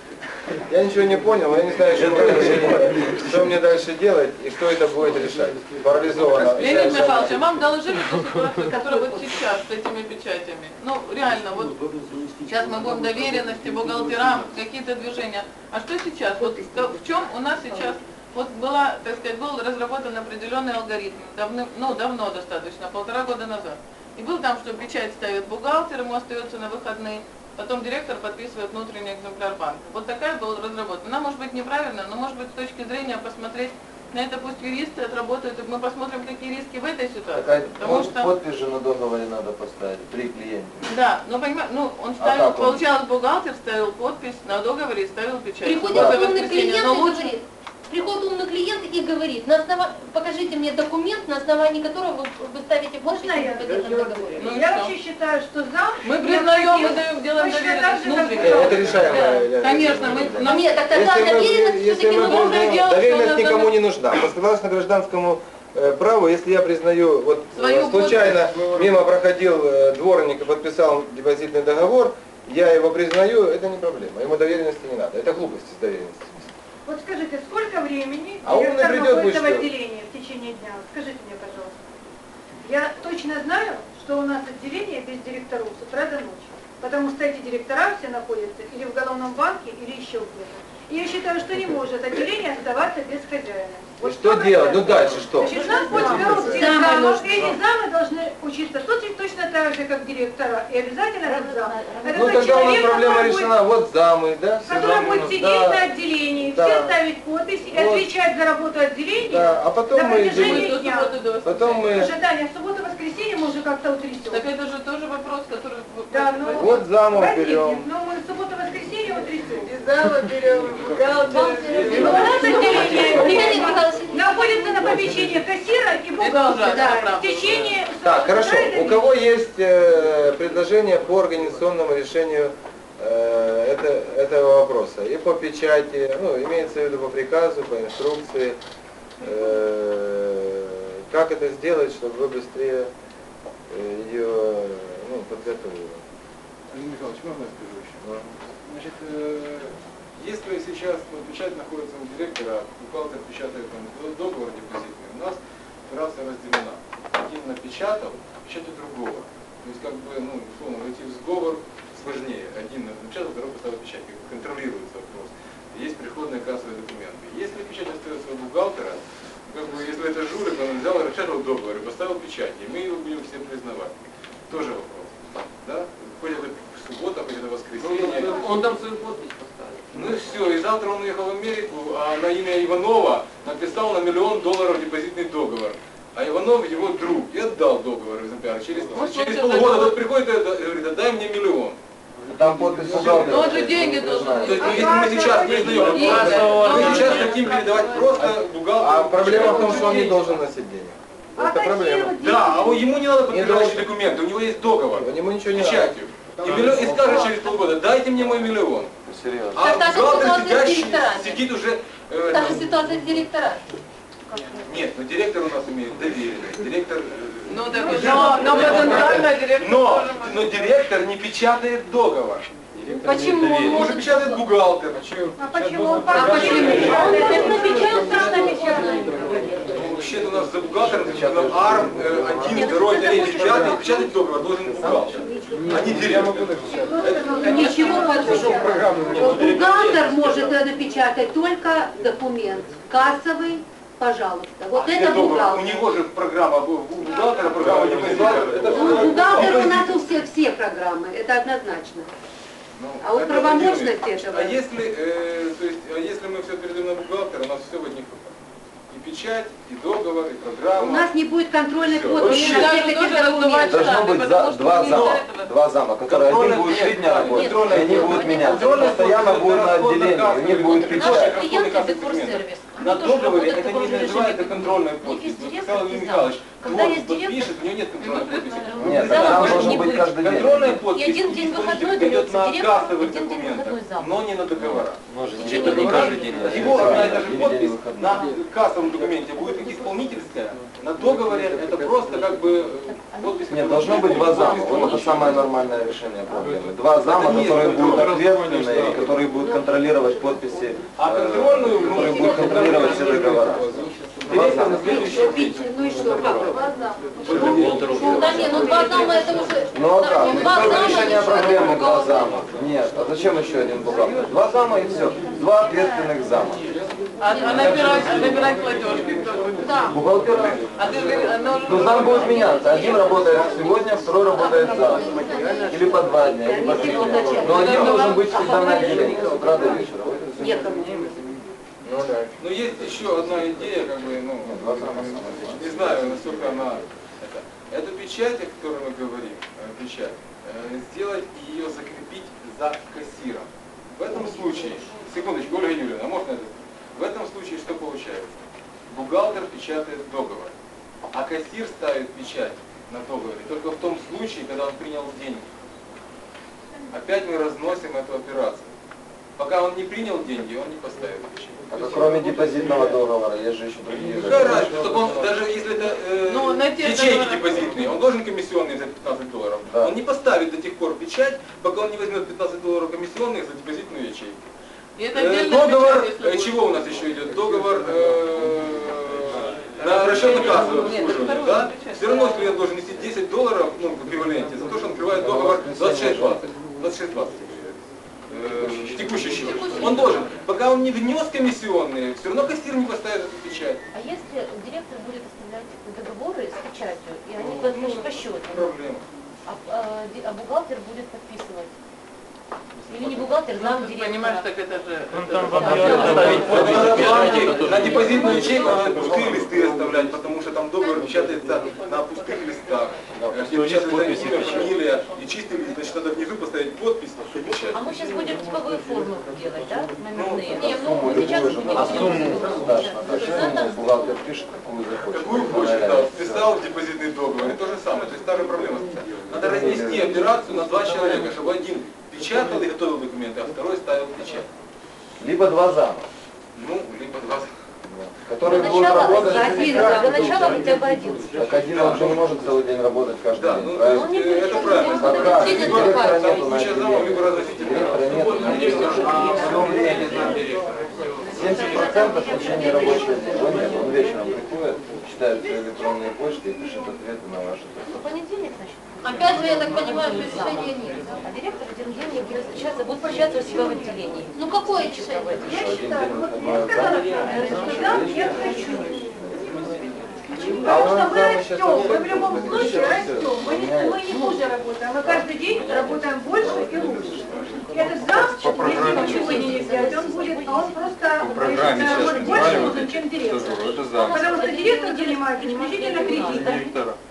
Я ничего не понял, я не знаю, что, дальше, что мне дальше делать и кто это будет решать. Парализовано. Леонид Михайлович, а вам доложили ту ситуацию, которая вот сейчас с этими печатями? Ну, реально, вот сейчас мы будем доверенности бухгалтерам, какие-то движения. А что сейчас? Вот в чем у нас сейчас, вот была, так сказать, был разработан определенный алгоритм, давным, ну, давно достаточно, полтора года назад. И был там, что печать ставит бухгалтер, ему остается на выходные. Потом директор подписывает внутренний экземпляр банка. Вот такая была разработка. Она может быть неправильно, но может быть с точки зрения посмотреть на это, пусть юристы отработают, и мы посмотрим, какие риски в этой ситуации. Такая Потому под- что... подпись же на договоре надо поставить при клиенте. Да, но понимаешь, ну он А ставил, как он? получалось, бухгалтер ставил подпись на договоре и ставил печать. Приходит Вот это умный воскресенье. клиент Но и лучше- говорит, приходит умный клиент и говорит, на основа... покажите мне документ, на основании которого вы, вы ставите подпись Можно я? на депозитном договоре. Ну, Я что? вообще считаю, что зам... Мы признаем, мы даем, делаем точно доверенность так же, как внутренне. бухгалтер. Это решаемо. Да, конечно, мы... Но нет, так тогда Если мы, доверенность если все-таки мы мы можем признаем, делать, что доверенность надо- никому не нужна. По согласно гражданскому э, праву, если я признаю, вот э, Свою случайно мимо проходил э, дворник и подписал депозитный договор, я его признаю, это не проблема. Ему доверенности не надо. Это глупости с доверенностью. Вот скажите, сколько времени А он директор придет, находится в вы что? отделении в течение дня? Скажите мне, пожалуйста. Я точно знаю, что у нас отделение без директоров с утра до ночи. Потому что эти директора все находятся или в головном банке, или еще где-то. И я считаю, что не может отделение оставаться без хозяина. И что делать? Ну дальше что? Значит, нас пусть берут всех Замы замов, нужны. и эти замы должны учиться точно, точно так же, как директора. И обязательно этот зам. Это Ну тот тогда у нас человек, проблема который будет- решена. Вот замы, да? все который замы у будет нас, сидеть да. на отделении, Да. все ставить подпись и Вот. отвечать за работу отделения Да, а потом на мы протяжении идем. дня. Потом мы... Слушай, Таня, в субботу-воскресенье мы уже как-то утрясем. Так это же тоже вопрос, который... Да, ну, Вот замов возникнет, берем. но мы в субботу-воскресенье утрясем. Зама берем, бухгалтера И у нас отделение Леонид Михайлович, находится на попечении кассира и Это бухгалтера. ужасно, Да, правда. в течение... Так, хорошо. правильно У ли? кого есть э, предложение по организационному решению э, это, этого вопроса? И по печати, ну, имеется в виду по приказу, по инструкции. Э, как это сделать, чтобы вы быстрее э, ее ну, подготовили? Леонид Михайлович, можно я скажу еще? Ну. Значит, э, если сейчас ну, печать находится у директора, бухгалтер печатает там договор депозитный, у нас операция разделена. Один напечатал, печатает другого. То есть как бы, ну, условно, войти в сговор сложнее. Один напечатал, второй поставил печать. Как бы контролируется вопрос. Есть приходные кассовые документы. Если печать остается у бухгалтера, как бы, если это жулик, он взял, распечатал договор и поставил печать, и мы его будем все признавать. Тоже вопрос. Да? Хоть это суббота, хоть это воскресенье. Он там свою подпись поставил. Ну и все, и завтра он уехал в Америку, а на имя Иванова написал на миллион долларов депозитный договор. А Иванов его друг и отдал договор экземпляр. Через, Вот через вот полгода это- тот приходит и говорит, отдай мне миллион. Там подпись бухгалтера. Но он же деньги должен. То есть, ну, если мы сейчас признаем, И- мы сейчас хотим передавать просто бухгалтеру. А проблема в том, что он не должен носить денег. А Это какие проблема. вот Да, а ему не надо подписывать должен. документы, у него есть договор. Ему ничего не с надо. печатью. И, миллион, и скажет через полгода, дайте мне мой миллион. Серьезно. А Так та же бухгалтер ситуация с сидящий директорами. сидит уже... э, та же там, ситуация с директорами. Нет, но директор у нас имеет доверенность. Директор... э, Ну так, но, но потенциально директор Но, тоже может. но директор не печатает договор. Почему он Ему же может... печатает бухгалтер. А почему он А почему? по Он это напечатал, сразу напечатал. Ну, вообще-то у нас за бухгалтером, например, АРМ, э, один, второй, третий, пятый, печатать договор должен бухгалтер, а не директор. Ничего подобного. Бухгалтер может напечатать только документ кассовый, пожалуйста. Вот А это где договор? У бухгалтер. него же программа, у бухгалтера программа депозитора. У бухгалтера у нас у всех все программы, это однозначно. Ну, А вот это правомощность Владимир Ильич, этого. А если, э, то есть, а если мы все передаем на бухгалтера, у нас все в одних руках. И печать, и договор, и У программа. нас не будет контрольной Всё. подписи на всех этих документах. Должно быть за, два зама, два зама, которые один будет три дня работать, и они будут меняться. Постоянно будут на отделении, у них будет печать. На договоре это не называется контрольная подпись. Вот сказал Юрий Михайлович, Когда вот есть директор, подпишет, у него нет контрольной подписи. Нет, там должен быть каждый день. Контрольная подпись И один день выходной идет дается на директору, кассовых один день документах, выходной зам. но не на договорах. Это не каждый день. Его одна и та же подпись на кассовом документе будет исполнительская, на договоре это просто как бы подпись. Нет, должно быть два зама. Вот это самое нормальное решение проблемы. Два зама, которые будут ответственны, и которые будут контролировать подписи, э, которые будут контролировать все договора. Два зама. Ну и что, как? Да нет, ну два зама это уже... Ну а как? Ну, Ну, два это зама, решение ничего проблемы, другого. два зама. Нет, а зачем еще один бухгалтер? Два зама и все. Два ответственных зама. А, а набирать, набирать платежки кто будет? Да. Бухгалтера. А ты же, а должен Ну зам будет меняться. Один работает сегодня, второй работает завтра. Или по два дня, или по три дня. Но один должен быть всегда на отделении, с утра до вечера. Некому. Ну да. Но есть еще одна идея, как бы, ну, не знаю, насколько она... Это, эту печать, о которой мы говорим, э, печать, э, сделать и ее закрепить за кассиром. В этом случае, секундочку, Ольга Юрьевна, а можно это? В этом случае что получается? Бухгалтер печатает договор, а кассир ставит печать на договоре только в том случае, когда он принял деньги. Опять мы разносим эту операцию. Пока он не принял деньги, он не поставит печать. А то кроме депозитного договора, есть же еще другие. Какая разница? Так он, даже если это э, Ну, на те ячейки договора- депозитные, он должен комиссионные за пятнадцать долларов. Да. Он не поставит до тех пор печать, пока он не возьмет пятнадцать долларов комиссионных за депозитную ячейку. И это Э, отдельная договор, печать, если э, будет. чего у нас еще идет? Договор э, на расчетно-кассовое Нет, это обслуживание, второе, да? печать. Все равно клиент должен нести десять долларов, ну, в эквиваленте, за то, что он открывает договор двадцать шесть двадцать. двадцать шесть двадцать. Э, текущий счет. Он должен. Пока он не внес комиссионные, все равно кассир не поставит эту печать. А если директор будет оставлять договоры с печатью, и они пойдут по счету, Проблема. а, а, ди- а бухгалтер будет подписывать? Или не бухгалтер, Ну, зам ты директора? понимаешь, так это же... На депозитную ячейку надо пустые листы оставлять, потому что там договор печатается на пустых листах. Где печатается имя, фамилия и чистый лист, значит надо внизу поставить подпись и печать. А мы сейчас будем типовые формы делать, да? Номерные. Ну, Не, ну мы сейчас будем... А сумму, Даша, а бухгалтер пишет, какую захочет. Какую хочешь, да, вписал в депозитный договор, и то же самое, то есть та же проблема. Надо разнести операцию на два человека, чтобы один печатал и готовил документы, а второй ставил печать. Либо два зама, Ну, либо два. которые Для будут начала работать. один, для начала хотя бы один. Так один он же не может целый день работать каждый Да, день, ну, правильно? Он не э, это правильно. А как? Сидит Директора дома. нету на Сейчас замом, либо отделении. разрешите. Директора нету на Все время знаю директора. семьдесят процентов в течение рабочего дня. Он нет, он вечером приходит, читает все электронные почты и пишет ответы на ваши В вопросы. понедельник, значит? Опять же, я так понимаю, что решения нет. А директор один день не будет встречаться, будет встречаться у себя в отделении. Ну какое решение? Я считаю, вот я сказала, что там я хочу. Потому что мы растем, мы в любом случае растем. Мы не, мы не хуже работаем, мы каждый день работаем больше и лучше. И этот зам, если ничего не взять, он будет, а он просто будет больше нужен, чем директор. Потому что директор занимается исключительно кредитом.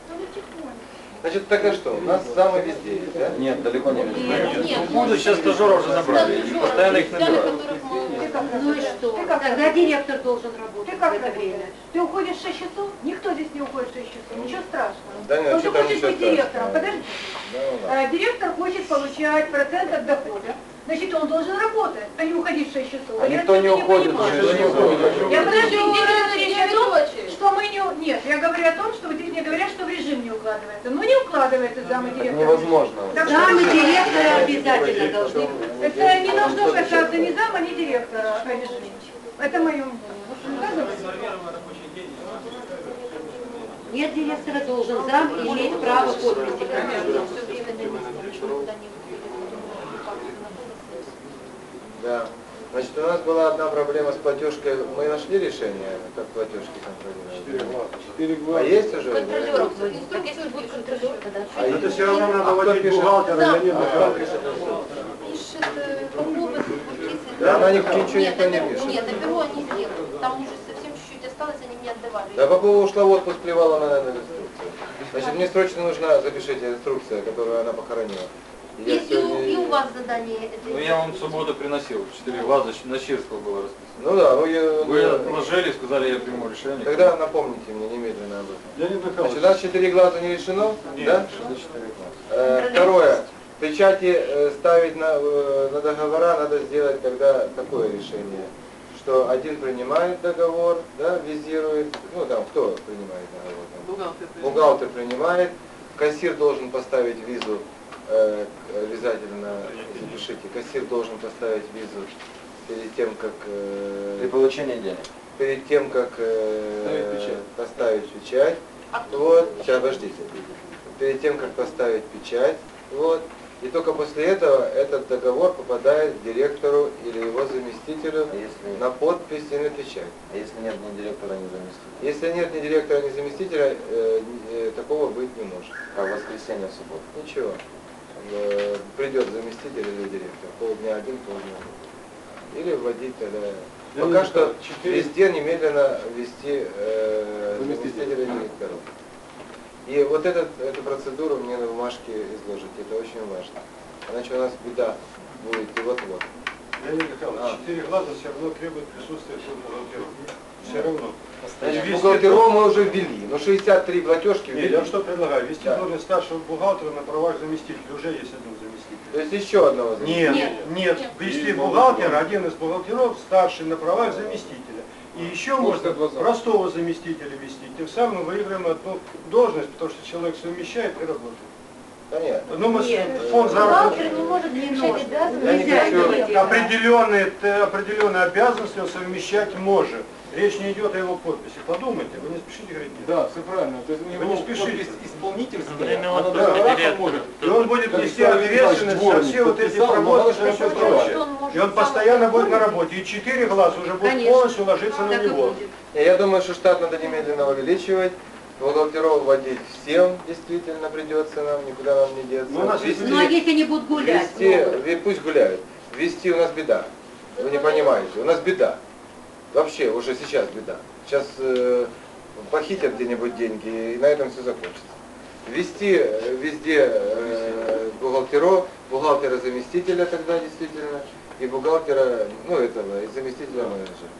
Значит, так а что? У нас самые везде есть, да? Нет, далеко не везде. Хуже, сейчас стажеров уже набрали, и постоянно их набирают. Ну и что? Ты как Тогда директор должен работать Ты как в это работаешь? время. Ты уходишь в шесть часов? Никто здесь не уходит в шесть часов, ничего страшного. Да нет, Но что ты там хочешь ничего быть директором, страшного? подожди. Да, ну ладно. А, директор хочет получать процент от дохода. Значит, он должен работать, а не уходить в шесть часов. А Я никто не отсюда уходит в понимаю. шесть часов. Я подожди, Ну, здесь идет речь о том, рабочие. что мы не... Нет, я говорю о том, что вот здесь мне говорят, что в режим не укладывается. Ну не укладывается зама Это директора. невозможно. Так Замы что- директора обязательно должны быть. Это не должно касаться ни зама, ни директора о режиме. Это мое мнение. Нет, директора должен зам иметь право подписи. Да. Значит, у нас была одна проблема с платежкой. Мы нашли решение, как платежки контролировать? Четыре глава. А есть уже? Контролеров вводить. Так если будет контролер, тогда А Это есть? все равно надо А кто вводить пишет? бухгалтера, Да. я не знаю. пишет э, по поводу подписи. Да, она ни- ничего Нет, никто не на бюро- пишет. Нет, на бюро они сделают. Там уже совсем чуть-чуть осталось, они плевали. Да, Попова ушла в отпуск, плевала на эту инструкцию. Значит, мне срочно нужна, запишите, инструкция, которую она похоронила. И я Если у, сегодня- и у вас задание это. Ну я вам в субботу приносил, четыре глаза на Чирского было расписано. Ну да, ну я... Вы отложили, сказали, я приму решение. Тогда напомните мне немедленно об этом. Леонид Значит, Михайлович, у нас четыре глаза не решено, Нет. да? Э, Второе. Печати э, ставить на, э, на договора надо сделать тогда такое решение, что один принимает договор, да, визирует, ну там кто принимает договор? Там? Бухгалтер. Бухгалтер принимает, кассир должен поставить визу, э, обязательно, запишите, кассир должен поставить визу перед тем, как... э, При получении денег. перед тем, как э, Ставить печать. поставить печать, вот, сейчас подождите, перед тем, как поставить печать, вот, и только после этого этот договор попадает к директору или его заместителю А если, на подпись и на печать. а если нет ни директора, ни заместителя? Если нет ни директора, ни заместителя, э, э, такого быть не может. А в воскресенье, в субботу? Ничего. Э, придет заместитель или директор, полдня один, полдня другой. Или вводить тогда... Леонид Пока что Михайлович, четыре- везде немедленно ввести э, заместителя директоров. И вот этот, эту процедуру мне на бумажке изложить, это очень важно. Иначе у нас беда будет и вот-вот. Леонид Михайлович, А. четыре глаза все равно требует присутствия двух бухгалтеров. Все равно. Значит, Вести бухгалтеров мы уже ввели, но шестьдесят три платежки Нет, ввели. я что предлагаю? Вести Да. должность старшего бухгалтера на правах заместителя. Уже есть один заместитель. То есть еще одного заместителя. Нет, нет, вести бухгалтера, один из бухгалтеров, старший на правах заместителя. И еще можно простого заместителя вести. Тем самым выиграем одну должность, потому что человек совмещает и работает. Понятно. Ну, мы с- Нет, фонд бухгалтер заработка. не может решать Я не обязанности. хочу- Определенные, т- определенные обязанности он совмещать может. Речь не идет о его подписи. Подумайте, вы не спешите говорить нет. Да, все правильно. То есть у Вы него не спешите. подпись исполнительская, Время а на отпуска договорах директора. он может. И он будет Как нести Виталий ответственность за Дворник все вот эти подписал, но проводки и надо все еще прочее. сделать. И он постоянно будет на работе. И четыре глаза уже будут Конечно. полностью ложиться на Так и него. будет. Я думаю, что штат надо немедленно увеличивать. Бухгалтеров вводить всем действительно придется нам, никуда нам не деться. Ну, у нас есть- Вести- Ну а если они будут гулять? Вести, ну, ви- пусть гуляют. Вести у нас беда. Вы не понимаете, у нас беда. Вообще, уже сейчас беда. Сейчас э, похитят где-нибудь деньги, и на этом все закончится. Вести э, везде э, бухгалтеров, бухгалтера заместителя тогда действительно, и бухгалтера, ну этого, и заместителя менеджера.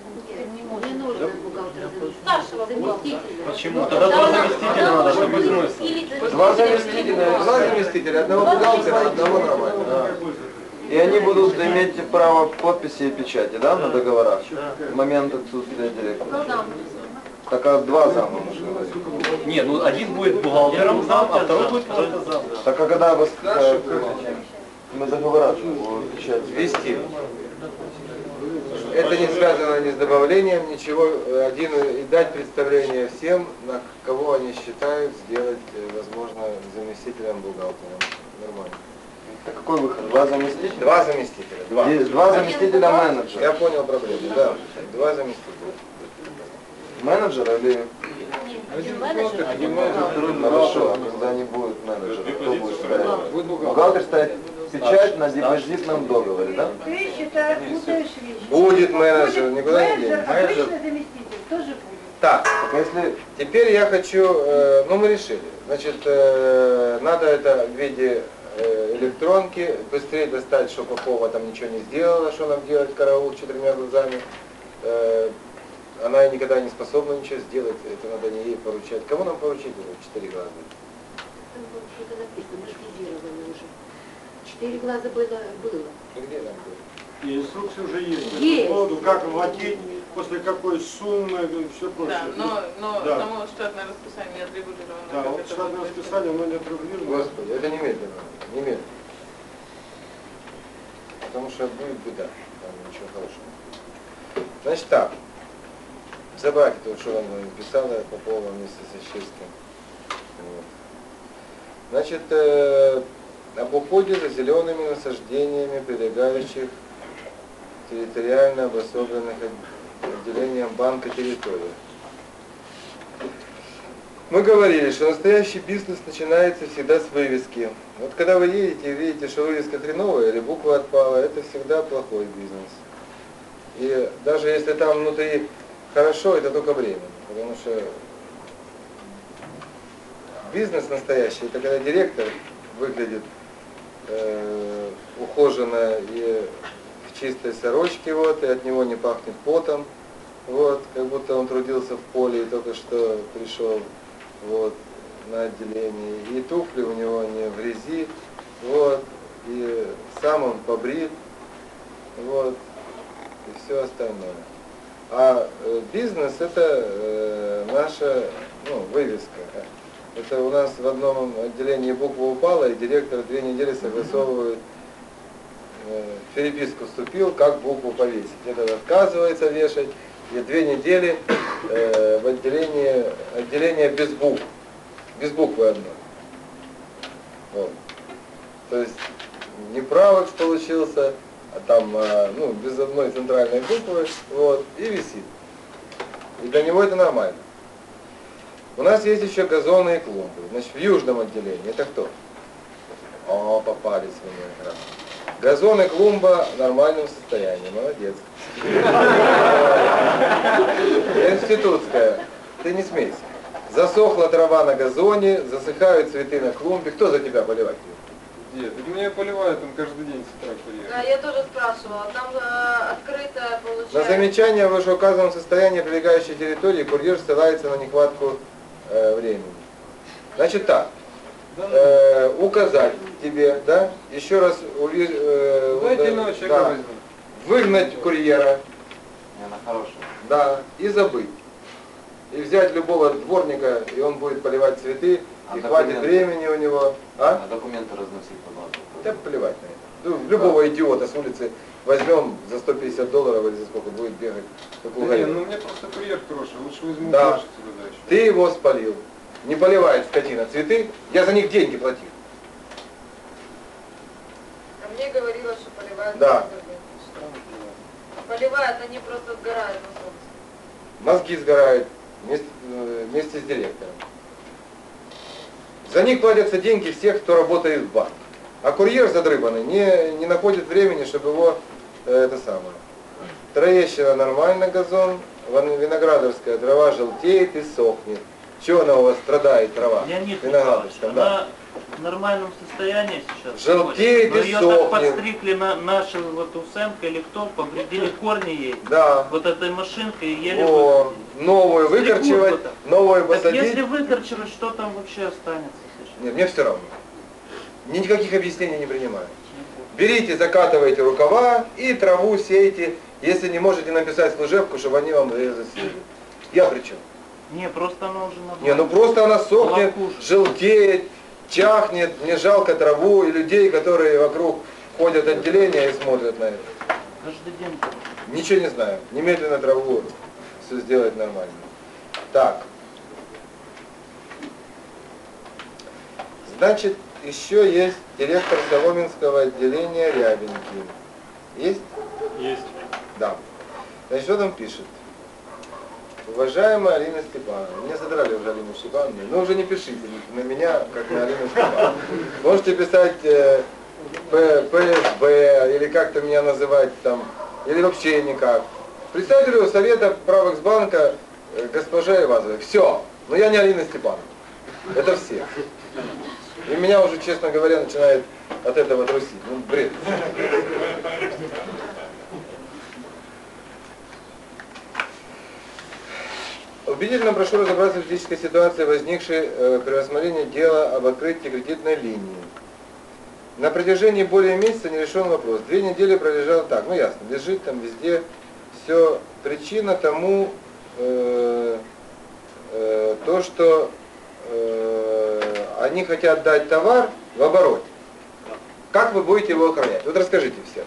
не нужно бухгалтера Старшего заместителя. Почему? Тогда два заместителя надо, чтобы смысл. Два заместителя, два заместителя, одного бухгалтера, одного нормального. И они будут иметь право подписи и печати, да, на договорах? В момент отсутствия директора. Так а два зама нужно. Нет, ну один будет бухгалтером зам, а второй будет просто зам. Так а когда вас э, на договорах печать? Вести. Это не связано ни с добавлением, ничего. Один и дать представление всем, на кого они считают сделать, э, возможно, заместителем бухгалтера. Нормально. Так какой выход? Два заместителя? Два заместителя. Два. Есть два заместителя менеджера. Я понял проблему, да. Два заместителя. Менеджера или... Один бухгалтер, один менеджер, второй Хорошо, а бухгалтер. когда не будет менеджера, кто будет ставить? Бухгалтер ставит печать на депозитном договоре, да? Ты считаешь, путаешь вещи. Будет менеджер, никуда не Менеджер, денется. обычно заместитель, тоже будет. Так, Так если... теперь я хочу, э, ну мы решили, значит, э, надо это в виде э, электронки, быстрее достать, что Попова там ничего не сделала, что нам делать, караул четырьмя глазами. Э, она никогда не способна ничего сделать, это надо не ей поручать. Кому нам поручить было четыре глаза? Там было что-то написано, маркизировано уже. Четыре глаза было. было. И где нам было? И инструкция уже есть. Есть. По поводу, как вводить, после какой суммы, все Да, прочее. но, но Да. само штатное расписание не отрегулировано. Да, как вот это штатное будет. расписание, оно не отрегулировано. Господи, это немедленно, немедленно. Потому что будет беда, там ничего хорошего. Значит так, забрать то, что он написала Попова вместе со Щирским. Вот. Значит, э, об уходе за зелеными насаждениями, прилегающих к территориально обособленных отделениям банка территории. Мы говорили, что настоящий бизнес начинается всегда с вывески. Вот когда вы едете и видите, что вывеска хреновая или буква отпала, это всегда плохой бизнес. И даже если там внутри хорошо, это только временно. Потому что бизнес настоящий, это когда директор выглядит э, ухоженно и в чистой сорочке, вот, и от него не пахнет потом, вот, как будто он трудился в поле и только что пришел, вот, на отделение. И туфли у него не в грязи, вот, и сам он побрит, вот, и все остальное. А э, бизнес это э, наша, ну, вывеска. Это у нас в одном отделении буква упала, и директор две недели согласовывает, э, в переписку вступил, как букву повесить. Этот отказывается вешать, и две недели э, в отделении, отделение без букв, без буквы одной. Вот. То есть неправок получился, а там, ну, без одной центральной буквы, вот, и висит. И для него это нормально. У нас есть еще газоны и клумбы. Значит, в южном отделении это кто? О, попались вы мне грамм. Газон и клумба в нормальном состоянии, молодец. Институтская, ты не смейся. Засохла трава на газоне, засыхают цветы на клумбе. Кто за тебя поливать будет? Нет, так меня поливают, он каждый день с утра приехал. Да, я тоже спрашивала. Там э, открытая получается. На замечание в вышеуказанном состоянии прилегающей территории курьер ссылается на нехватку э, времени. Значит так, э, указать тебе, да, еще раз уви, э, ну, отдельного человека да, возьму. Выгнать курьера, Не, она хорошая. да, и забыть. И взять любого дворника, и он будет поливать цветы, А и хватит документы? времени у него. А? А документы разносить потом. Да плевать на это. Ну, любого идиота с улицы возьмем за сто пятьдесят долларов или за сколько будет бегать, как Да угорел. не, ну у меня просто курьер хороший, лучше возьму Да. больше сюда дальше. Ты его спалил. Не поливает скотина цветы, я за них деньги платил. А мне говорила, что поливают. Да. Поливают, они просто сгорают на солнце. Мозги сгорают вместе, э, вместе с директором. За них платятся деньги всех, кто работает в банке. А курьер задрыбанный не, не находит времени, чтобы его, э, это самое. Троещина нормально газон, виноградарская трава желтеет и сохнет. Чего она у вас страдает, трава? Леонид Михайлович, Виноградарская, да. она в нормальном состоянии сейчас. Желтеет но и ее сохнет. так подстригли на, наши вот Усенко или кто, повредили корни ей. Да. Вот этой машинкой еле О, вы- новую Стригут выкорчевать, вот так. новую Так посадить. если выкорчевать, что там вообще останется? Нет, мне все равно. Никаких объяснений не принимаю. Берите, закатывайте рукава и траву сейте, если не можете написать служебку, чтобы они вам ее засеяли. Я при чем? Не, просто она уже нормально. Не, ну просто она сохнет, Лакуша. желтеет, чахнет, мне жалко траву и людей, которые вокруг ходят отделения и смотрят на это. Каждый день. Ничего не знаю. Немедленно траву все сделать нормально. Так. Значит, еще есть директор Соломенского отделения Рябинки. Есть? Есть. Да. Значит, что там пишет? Уважаемая Алина Степановна, мне задрали уже Алину Степановну, но уже не пишите на меня, как на Алину Степановну. Можете писать э, П- ПСБ, или как-то меня называть там, или вообще никак. Представителю Совета Правэксбанка э, госпожа Ивазова. Все, но я не Алина Степановна. Это все. И меня уже, честно говоря, начинает от этого трусить. Ну, бред. Убедительно прошу разобраться в критической ситуации, возникшей э, при рассмотрении дела об открытии кредитной линии. На протяжении более месяца не решен вопрос. Две недели пролежал так, ну ясно, лежит там везде все. Причина тому э, э, то, что э, они хотят дать товар в обороте. Как вы будете его охранять? Вот расскажите всем.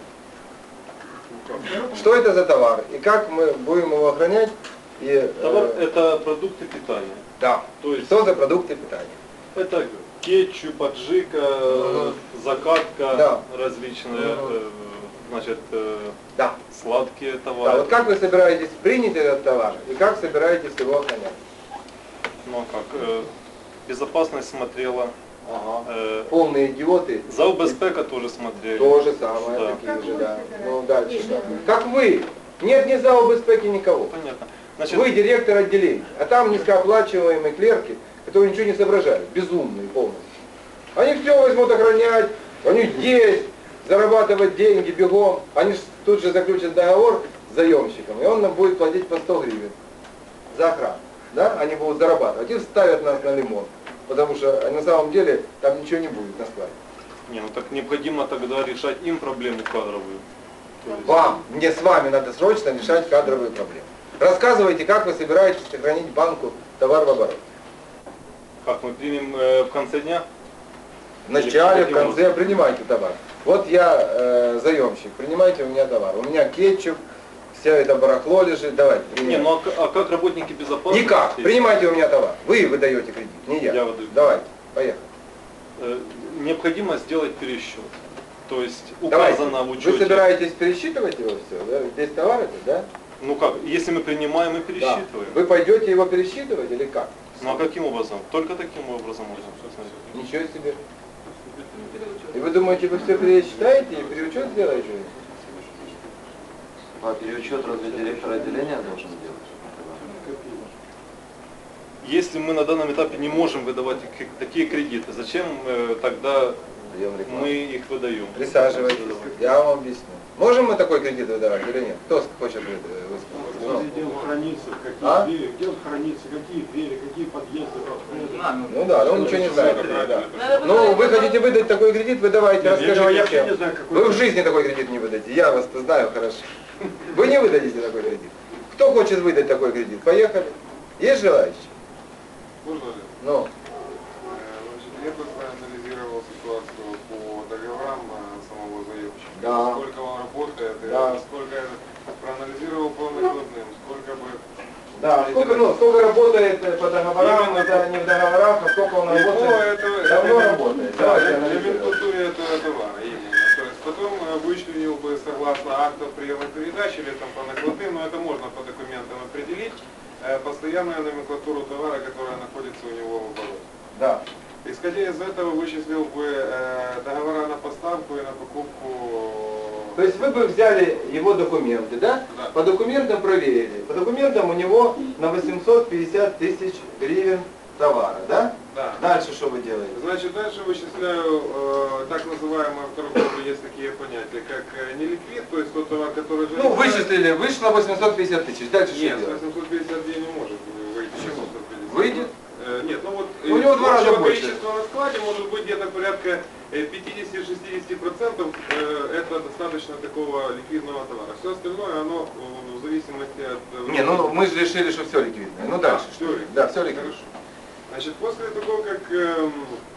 Что это за товар и как мы будем его охранять? И, э, Товар – это продукты питания. Да. То есть что за продукты питания? это кетчуп, аджика, Ага. закатка Да. различные, Ага. э, значит, э, Да. сладкие Да, товары. вот как вы собираетесь принять этот товар и как собираетесь его охранять? Ну как, э, безопасность смотрела. Ага. Э, Полные идиоты. За УБСПК тоже смотрели. То же самое, Да. такие же, да. Ну, дальше. Как вы? Нет ни ЗАО БЭСПЭКи никого. Понятно. Значит, Вы директор отделения, а там низкооплачиваемые клерки, которые ничего не соображают, безумные полностью. Они все возьмут охранять, они здесь, зарабатывать деньги бегом. Они тут же заключат договор с заемщиком, и он нам будет платить по сто гривен за охрану. Да? Они будут зарабатывать и ставят нас на лимон, потому что на самом деле там ничего не будет на складе. не, ну так необходимо тогда решать им проблему кадровую. Вам, мне с вами надо срочно решать кадровые проблемы. Рассказывайте, как вы собираетесь сохранить банку товар в обороте. Как мы примем э, в конце дня? В начале, в конце принимайте товар. Вот я э, заемщик, принимайте у меня товар. У меня кетчуп, все это барахло лежит, давайте, принимайте. Не, ну а, а как работники безопасности? Никак, принимайте у меня товар. Вы выдаете кредит, не я. Я выдаю. Давайте, поехали. Э, необходимо сделать пересчет. То есть Давайте. указано в учете. Вы собираетесь пересчитывать его все, да? Здесь товар это, да? Ну как, если мы принимаем, мы пересчитываем. Да. Вы пойдете его пересчитывать или как? Ну а каким образом? Только таким образом можно. Ничего себе. И вы думаете, вы все пересчитаете и переучет сделаете? А переучет разве директор отделения должен делать? Если мы на данном этапе не можем выдавать такие кредиты, зачем э, тогда мы их выдаем? Присаживайтесь, я вам объясню. Можем мы такой кредит выдавать или нет? Кто хочет высказать? Ну, где он хранится, какие а? двери, где он хранится, какие двери, какие подъезды, подходы. Ну да, он ничего не знает. Да. Ну, вы хотите выдать такой кредит, вы давайте, расскажите. Я всем. Не знаю, какой вы в жизни такой кредит не выдадите, я вас знаю хорошо. Вы не выдадите такой кредит. Кто хочет выдать такой кредит? Поехали. Есть желающие? Можно ли? Ну. Значит, я бы проанализировал ситуацию по договорам самого заемщика. Да. Сколько он работает, Да. сколько проанализировал по накладным, сколько бы... Да, сколько, ну, сколько работает по договорам, Именно это не в договорах, а сколько он Легко работает, это, давно это, работает. Да, Давайте в анализируем. номенклатуре этого товара именно. То есть потом вычленил бы согласно акту приема передачи или там по накладным, но это можно по документам определить, постоянную номенклатуру товара, которая находится у него в обороте. Да. Исходя из этого вычислил бы э, договора на поставку и на покупку. То есть вы бы взяли его документы, да? Да. По документам проверили. По документам у него на восемьсот пятьдесят тысяч гривен товара, да? Да. Дальше что вы делаете? Значит, дальше вычисляю э, так называемое в торговле есть такие понятия, как э, неликвид, то есть тот товар, который... Ну, вычислили, вышло восемьсот пятьдесят тысяч. Дальше Нет, что делать? восемьсот пятьдесят не может выйти. Почему? восемьсот пятьдесят. Выйдет? Э, нет, ну вот У него два раза больше. количество на складе может быть где-то порядка пятьдесят-шестьдесят процентов э, это достаточно такого ликвидного товара. Все остальное, оно в зависимости от... Не, ну мы же решили, что все ликвидное. Ну дальше. Да, все ликвидное. Да, все ликвидное. Хорошо. Значит, после того, как э,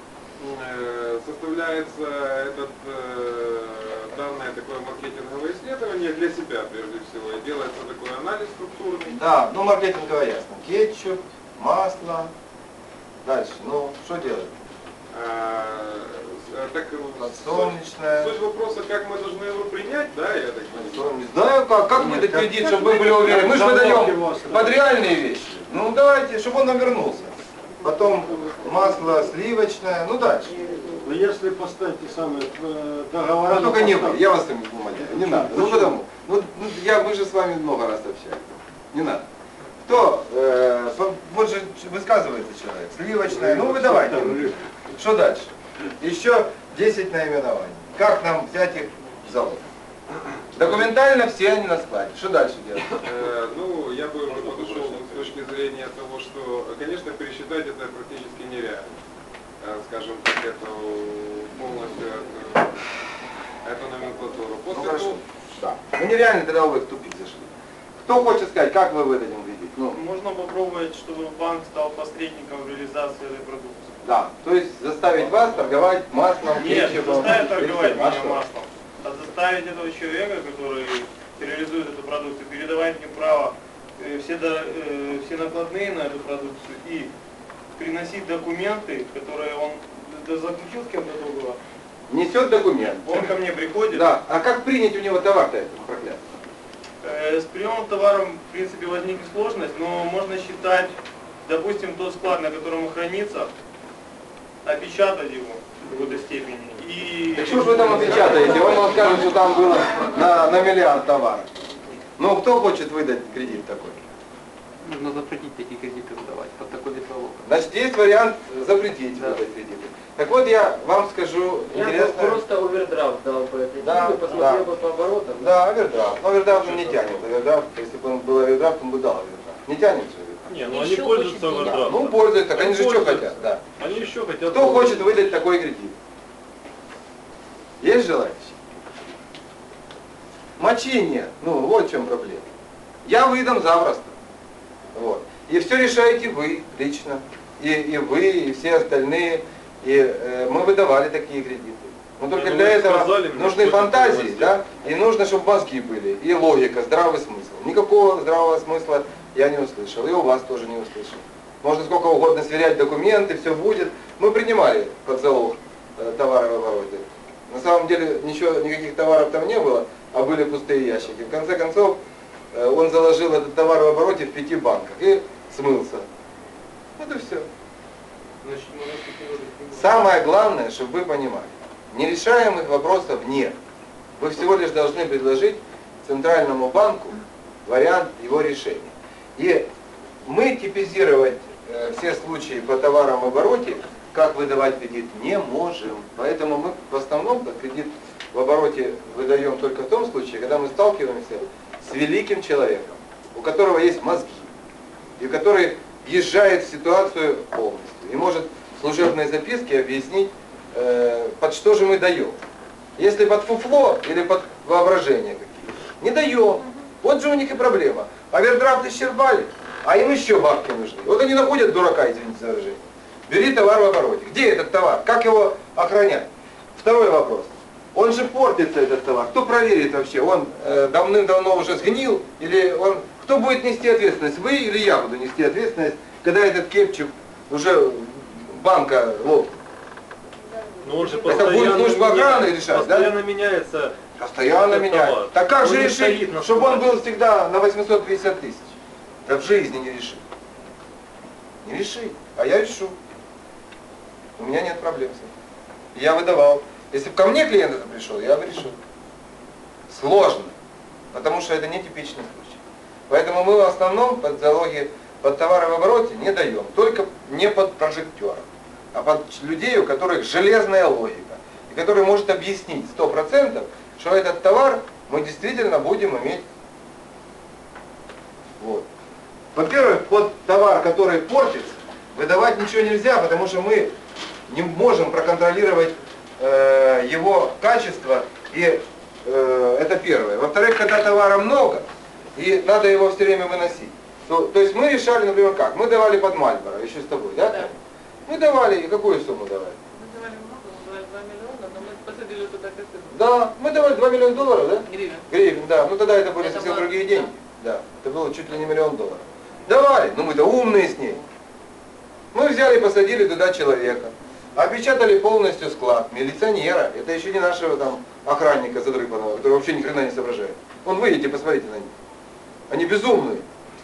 э, составляется этот, э, данное такое маркетинговое исследование для себя, прежде всего, и делается такой анализ структурный. Да, ну маркетинговое ясно. Кетчуп, масло. Дальше, ну, что делать? А, так, Подсолнечное. Суть вопроса, как мы должны его принять, да, я так понимаю? Не знаю, как, как выдать кредит, чтобы вы были уверены. Мы же выдаем под реальные вещи. Ну давайте, чтобы он нам вернулся. Потом масло сливочное, ну дальше. Но если поставить те самые э, договора... Ну только не вы, я вас там не умоляю, не надо. Ну потому, ну я, мы же с вами много раз общаемся. Не надо. Кто, э, вот же высказывается человек, сливочное, ну вы давайте. Что дальше? Еще десять наименований. Как нам взять их в залог? Документально все они на складе. Что дальше делать? Э, ну, я бы уже подошел с точки зрения того, что, конечно, пересчитать это практически нереально. Э, скажем так, эту полностью эту, эту номенклатуру. После Ну, хорошо. того, Да. Ну нереально, тогда вы в тупик зашли. Кто хочет сказать, как вы выдадим кредит? Ну, Можно попробовать, чтобы банк стал посредником в реализации этой продукции. да. То есть заставить вас торговать маслом, Нет, не кетчупом. заставить торговать А меня что? маслом, а заставить этого человека, который реализует эту продукцию, передавать мне право э, все, до, э, все накладные на эту продукцию и приносить документы, которые он да, заключил с кем-то договор. Несет документ. Он ко мне приходит. Да. А как принять у него товар-то этот проклятый? Э, с приемом товара, в принципе, возникнет сложность, но можно считать, допустим, тот склад, на котором он хранится, опечатать его в какой-то степени. И... Так что ж вы там опечатаете? Он вам скажет, что там было на, на миллиард товаров. Ну, кто хочет выдать кредит такой? Нужно запретить такие кредиты выдавать под такой вид залога. Значит, есть вариант запретить Да. выдать кредиты. Так вот, я вам скажу Я бы интересно. просто овердрафт дал по этой Да, теме, посмотрел да. бы по оборотам. Да, овердрафт. Но овердрафт он не тянет. Овердрафт, если бы он был овердрафт, он бы дал овердрафт. Не тянет же овердрафт. Не, ну они пользуются овердрафтом. Ну, пользуются, так они же что пользуются. хотят, да. Они еще хотят... Кто хочет выдать такой кредит? Есть желающие? Мочи нет. Ну, вот в чем проблема. Я выдам запросто. Вот. И все решаете вы лично. И, и вы, и все остальные. И э, мы выдавали такие кредиты. Но только Ну, для вы этого сказали мне, нужны что фантазии, это да, и нужно, чтобы мозги были, и логика, здравый смысл. Никакого здравого смысла я не услышал, и у вас тоже не услышал. Можно сколько угодно сверять документы, все будет. Мы принимали под залог э, товары в обороте. На самом деле ничего, никаких товаров там не было, а были пустые ящики. В конце концов, э, он заложил этот товар в обороте в пяти банках и смылся. Вот и все. Самое главное, чтобы вы понимали, нерешаемых вопросов нет. Вы всего лишь должны предложить Центральному банку вариант его решения. И мы типизировать э, все случаи по товарам в обороте, как выдавать кредит, не можем. Поэтому мы в основном кредит в обороте выдаем только в том случае, когда мы сталкиваемся с великим человеком, у которого есть мозги, и который въезжает в ситуацию полностью и может в служебной записке объяснить, э, под что же мы даем. Если под фуфло или под воображение какие-то. Не даем. Вот же у них и проблема. Овердрафт исчерпали, а им еще бабки нужны. Вот они находят дурака, извините за выражение. Бери товар в обороте. Где этот товар? Как его охранять? Второй вопрос. Он же портится, этот товар. Кто проверит вообще? Он э, давным-давно уже сгнил? Или он... Кто будет нести ответственность? Вы или я буду нести ответственность, когда этот кетчуп уже банка лопнет? Но он же Это постоянно, будет служба охраны решать, постоянно да? меняется. Постоянно этот меняет. товар. Так как Он же не решить, стоит на чтобы он складе. был всегда на восемьсот пятьдесят тысяч? Да в жизни не решит. Не реши. А я решу. У меня нет проблем с этим. Я выдавал. Если бы ко мне клиент это пришел, я бы решил. Сложно. Потому что это не типичный случай. Поэтому мы в основном под залоги, под товары в обороте не даем. Только не под прожекторов. А под людей, у которых железная логика. И который может объяснить сто процентов, что этот товар мы действительно будем иметь. Вот. Во-первых, под товар, который портится, выдавать ничего нельзя, потому что мы не можем проконтролировать э, его качество, и э, это первое. Во-вторых, когда товара много, и надо его все время выносить. То, то есть мы решали, например, как? Мы давали под Мальборо, еще с тобой, да? Да. Мы давали, и какую сумму давали? Мы давали много, мы давали два миллиона, но мы посадили туда костыль. Да, мы давали два миллиона долларов, да? Гривен. Гривен, да. Ну тогда это были Это совсем было- другие деньги. Да, это было чуть ли не миллион долларов. Давали, ну мы-то умные с ней. Мы взяли и посадили туда человека. Опечатали полностью склад, милиционера. Это еще не нашего там охранника задрыпанного, который вообще ни хрена не соображает. Вон выйдите, посмотрите на них. Они безумные.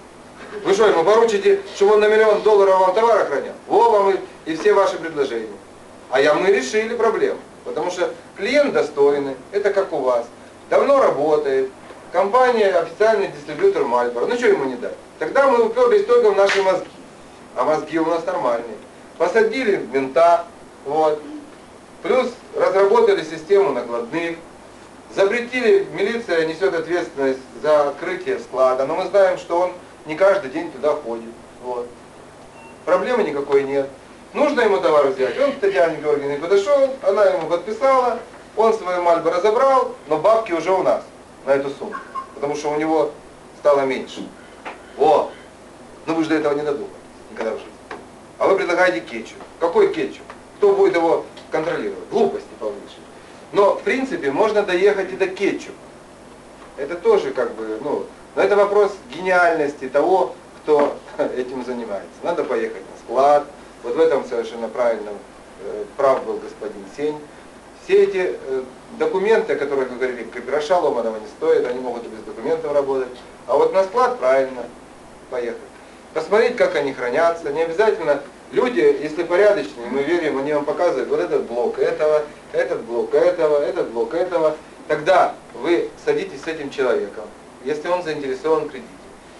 Вы что, ему поручите, чтобы он на миллион долларов вам товар охранял? Во вам и, и все ваши предложения. А я, мы решили проблему. Потому что клиент достойный, это как у вас. Давно работает. Компания официальный дистрибьютор Мальборо. Ну что ему не дать? Тогда мы уперлись только в наши мозги. А мозги у нас нормальные. Посадили мента, вот. Плюс разработали систему накладных. Запретили, милиция несет ответственность за открытие склада. Но мы знаем, что он не каждый день туда ходит. Вот. Проблемы никакой нет. Нужно ему товар взять. Он к Татьяне Георгиевне подошел, она ему подписала, он свою Мальборо забрал, но бабки уже у нас на эту сумму. Потому что у него стало меньше. О! Ну вы же до этого не додумались никогда в жизни. А вы предлагаете кетчуп. Какой кетчуп? Кто будет его контролировать? Глупости полнейшие. Но в принципе можно доехать и до кетчупа. Это тоже как бы, ну, но это вопрос гениальности того, кто этим занимается. Надо поехать на склад. Вот в этом совершенно правильном э, прав был господин Сень. Все эти э, документы, о которых вы говорили, гроша ломаного не стоят, они могут и без документов работать. А вот на склад правильно поехать. Посмотреть, как они хранятся. Не обязательно люди, если порядочные, мы верим, они вам показывают вот этот блок этого, этот блок этого, этот блок этого. Тогда вы садитесь с этим человеком, если он заинтересован в кредите.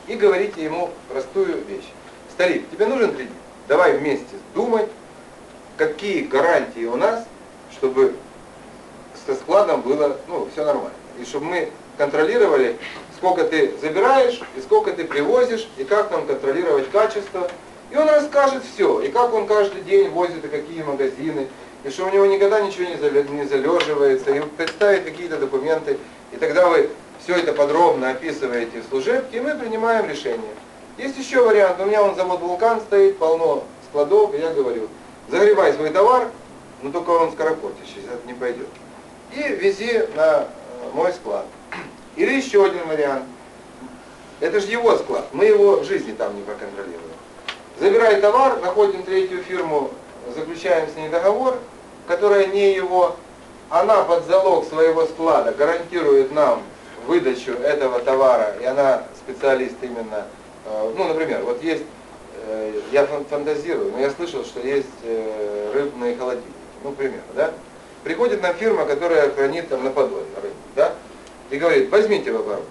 и говорите ему простую вещь. Старик, тебе нужен кредит? Давай вместе думать, какие гарантии у нас, чтобы со складом было, ну, все нормально. И чтобы мы контролировали, сколько ты забираешь, и сколько ты привозишь, и как нам контролировать качество. И он расскажет все, и как он каждый день возит, и какие магазины, и что у него никогда ничего не залеживается, и представит какие-то документы. И тогда вы все это подробно описываете в служебке, и мы принимаем решение. Есть еще вариант. У меня вон завод «Вулкан» стоит, полно складов, и я говорю, загребай свой товар, но только он скоропортящийся, это не пойдет. И вези на мой склад. Или еще один вариант. Это же его склад, мы его в жизни там не проконтролируем. Забирай товар, находим третью фирму, заключаем с ней договор, которая не его, она под залог своего склада гарантирует нам выдачу этого товара, и она специалист именно, ну, например, вот есть, я фантазирую, но я слышал, что есть рыбные холодильники, ну, к примеру, да? Приходит нам фирма, которая хранит там на подводе рыбу, да? И говорит, возьмите в оборот.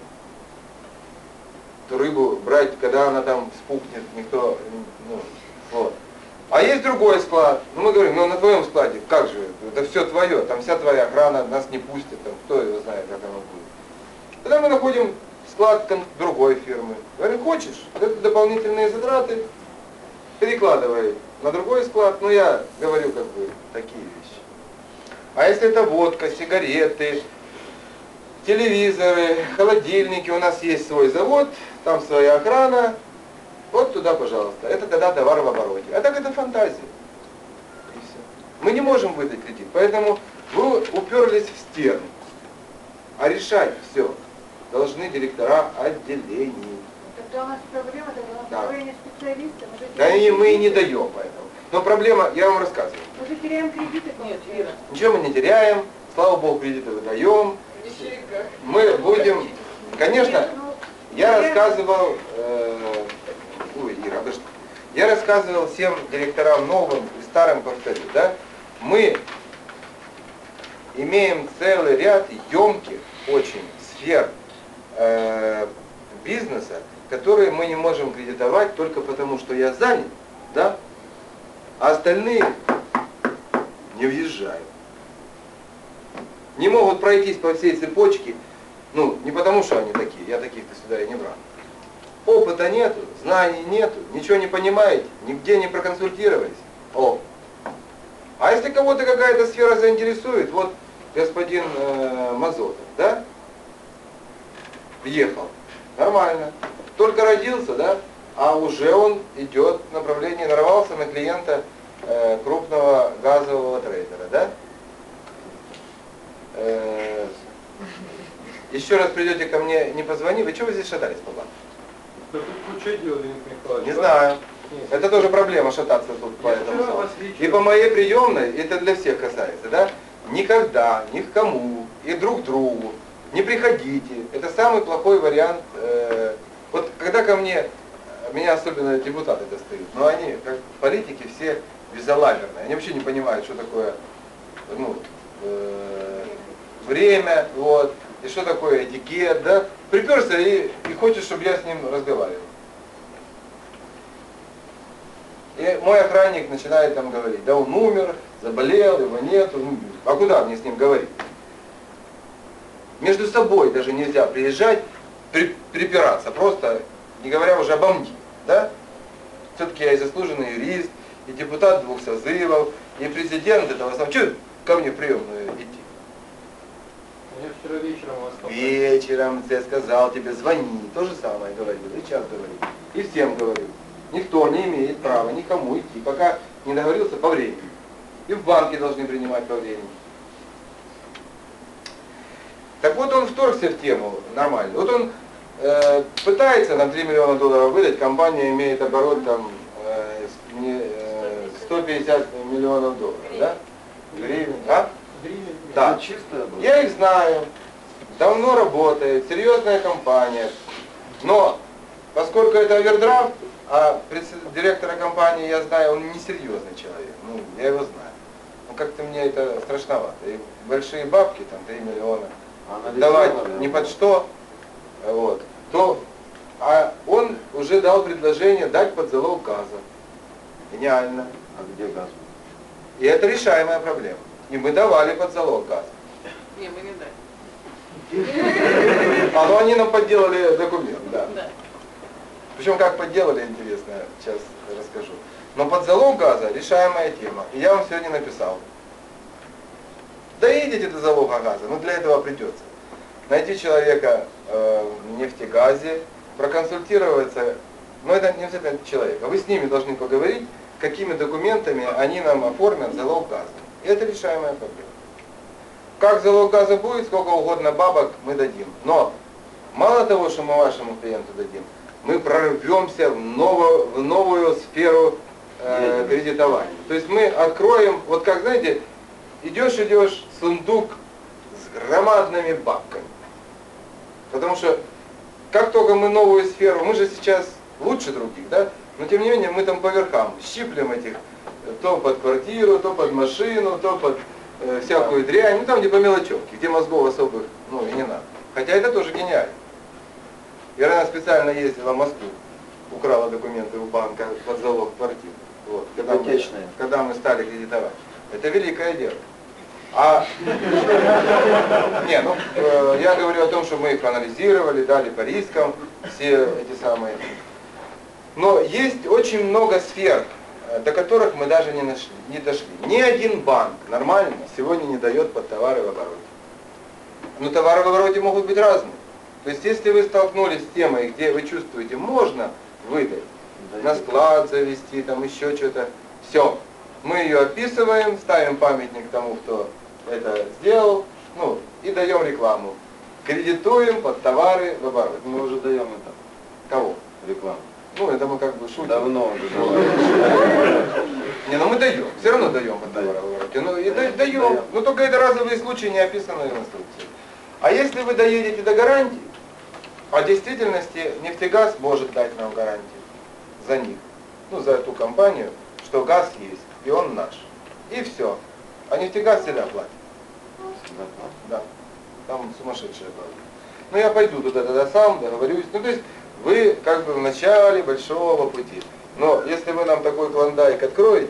Эту рыбу брать, когда она там вспухнет, никто, ну, вот. А есть другой склад. Ну, мы говорим, ну, на твоем складе, как же, это все твое, там вся твоя охрана, нас не пустит, там, кто его знает, как оно будет. Тогда мы находим склад другой фирмы. Говорим, хочешь, это дополнительные затраты, перекладывай на другой склад. Ну, я говорю, как бы, такие вещи. А если это водка, сигареты, телевизоры, холодильники, у нас есть свой завод, там своя охрана, вот туда, пожалуйста. Это тогда товар в обороте. А так это фантазия. И все. Мы не можем выдать кредит, поэтому вы уперлись в стену. А решать все должны директора отделений. Тогда у нас проблема, тогда у нас Да. направление специалистов. Мы же Да и теряем мы и не кредиты. даем поэтому. Но проблема, я вам рассказываю. Мы же теряем кредиты. Нет, Ира. Ничего мы не теряем, слава богу, кредиты выдаем. Мы будем, конечно, я рассказывал, э, ой, Ира, подожди. Я рассказывал всем директорам новым и старым, повторю, да, мы имеем целый ряд емких очень сфер э, бизнеса, которые мы не можем кредитовать только потому, что я занят, да, а остальные не въезжают. Не могут пройтись по всей цепочке, ну, не потому, что они такие, я таких-то сюда и не брал. Опыта нету, знаний нету, ничего не понимаете, нигде не проконсультировались. О. А если кого-то какая-то сфера заинтересует, вот господин э, Мазотов, да, въехал, нормально, только родился, да, а уже он идет в направлении, нарвался на клиента э, крупного газового трейдера, да. Э, еще раз придете ко мне, не позвони, вы что вы здесь шатались по банку? Да тут куча дел, Денис Михайлович. Не знаю. Это тоже проблема шататься тут по этому самому. И по моей приемной, это для всех касается, да? Никогда, ни к кому и друг другу не приходите. Это самый плохой вариант. Э, вот когда ко мне, меня особенно депутаты достают, но они, как политики, все безалаберные. Они вообще не понимают, что такое, ну, э, время, вот, и что такое этикет, да? Приперся и, и хочет, чтобы я с ним разговаривал. И мой охранник начинает там говорить, да он умер, заболел, его нету, ну, а куда мне с ним говорить? Между собой даже нельзя приезжать, при, припираться, просто, не говоря уже обо мне, да? Все-таки я и заслуженный юрист, и депутат двух созывов, и президент этого самого. Чего ко мне в приемную идти? Я вчера вечером вас... Вечером я сказал тебе, звони, то же самое говорил, и сейчас говорю, и всем говорю. Никто не имеет права никому идти, пока не договорился по времени. И в банке должны принимать по времени. Так вот он вторгся в тему нормально. Вот он э, пытается нам три миллиона долларов выдать, компания имеет оборот там э, э, сто пятьдесят миллионов долларов, да? Гривен, а? Да. Я их знаю, давно работает, серьезная компания. Но поскольку это овердрафт, а директора компании я знаю, он несерьезный человек, ну, я его знаю. Ну, как-то мне это страшновато. И большие бабки, там, три миллиона, давать ни под что, вот, то А он уже дал предложение дать под залог газа. Гениально. А где газ? И это решаемая проблема. И мы давали под залог газ. Не, мы не дали. А ну они нам подделали документ, да. Да. Причем как подделали, интересно, сейчас расскажу. Но под залог газа решаемая тема. И я вам сегодня написал. Доедете до залога газа, но для этого придется найти человека э, в нефтегазе, проконсультироваться, но это не обязательно этот человек, а вы с ними должны поговорить, какими документами они нам оформят залог газа. И это решаемая проблема. Как залог газа будет, сколько угодно бабок мы дадим. Но мало того, что мы вашему клиенту дадим, мы прорвемся в новую, в новую сферу э, кредитования. То есть мы откроем, вот как, знаете, идешь, идешь, сундук с громадными бабками. Потому что как только мы новую сферу, мы же сейчас лучше других, да? Но тем не менее мы там по верхам щиплем этих, то под квартиру, то под машину, то под э, всякую дрянь, ну там где по мелочевке, где мозгов особых, ну и не надо. Хотя это тоже гениально. Ирина специально ездила в Москву, украла документы у банка под залог квартиры. Вот, когда, мы, когда мы стали кредитовать. Это великое дело. А, не, ну, э, я говорю о том, что мы их анализировали, дали по рискам, все эти самые. Но есть очень много сфер, до которых мы даже не, нашли, не дошли. Ни один банк нормально сегодня не дает под товары в обороте. Но товары в обороте могут быть разные. То есть, если вы столкнулись с темой, где вы чувствуете, можно выдать, на склад завести, там еще что-то, все. Мы ее описываем, ставим памятник тому, кто это сделал, ну, и даем рекламу. Кредитуем под товары в обороте. Мы уже даем это. Кого? Рекламу. Ну, это мы как бы шутим. Давно уже. Не, ну мы даем, все равно даем под товары в обороте. Ну, и да, даем, но только это разовые случаи, не описаны в инструкции. А если вы доедете до гарантии, а в действительности нефтегаз может дать нам гарантию за них, ну, за эту компанию, что газ есть, и он наш. И все. А нефтегаз всегда платит. Да. Там сумасшедшая правда. Ну, я пойду туда тогда сам, договорюсь. Ну, то есть, вы как бы в начале большого пути. Но если вы нам такой клондайк откроете,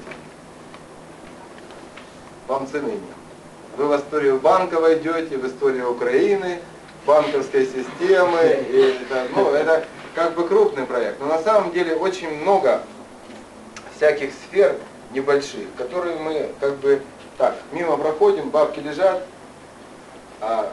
вам цены нет. Вы в историю банка войдете, в историю Украины, банковской системы. И это, ну, это как бы крупный проект. Но на самом деле очень много всяких сфер небольших, которые мы как бы так, мимо проходим, бабки лежат, а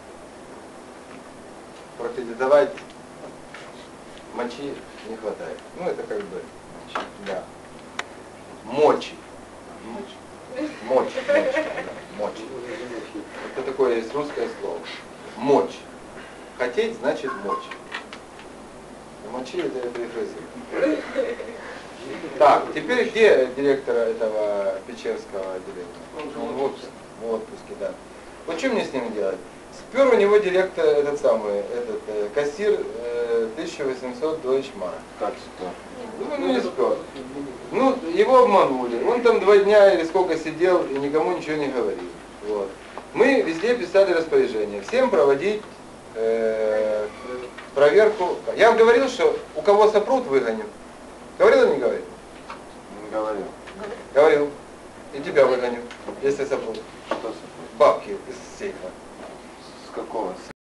прокредитовать мочи не хватает. Ну это как бы, да. Мочи. Мочи. Мочи. Мочи. Это такое есть русское слово. Мочь. Хотеть значит мочь. Мочи это я перефразирую. Так, теперь где директор этого Печерского отделения? Он в отпуске. В отпуске, да. Вот что мне с ним делать? Спер у него директор, этот самый, этот, э, кассир э, тысяча восемьсот дойчмарок. Как что? Ну, ну не спер. Ну, его обманули. Он там два дня или сколько сидел и никому ничего не говорил. Вот. Мы везде писали распоряжение. Всем проводить э, проверку. Я вам говорил, что у кого сопрут, выгоню. Говорил или не говорил? Не говорил. Говорил. И тебя выгоню, если сопрут. Что сопрут? Бабки из сейфа. С какого?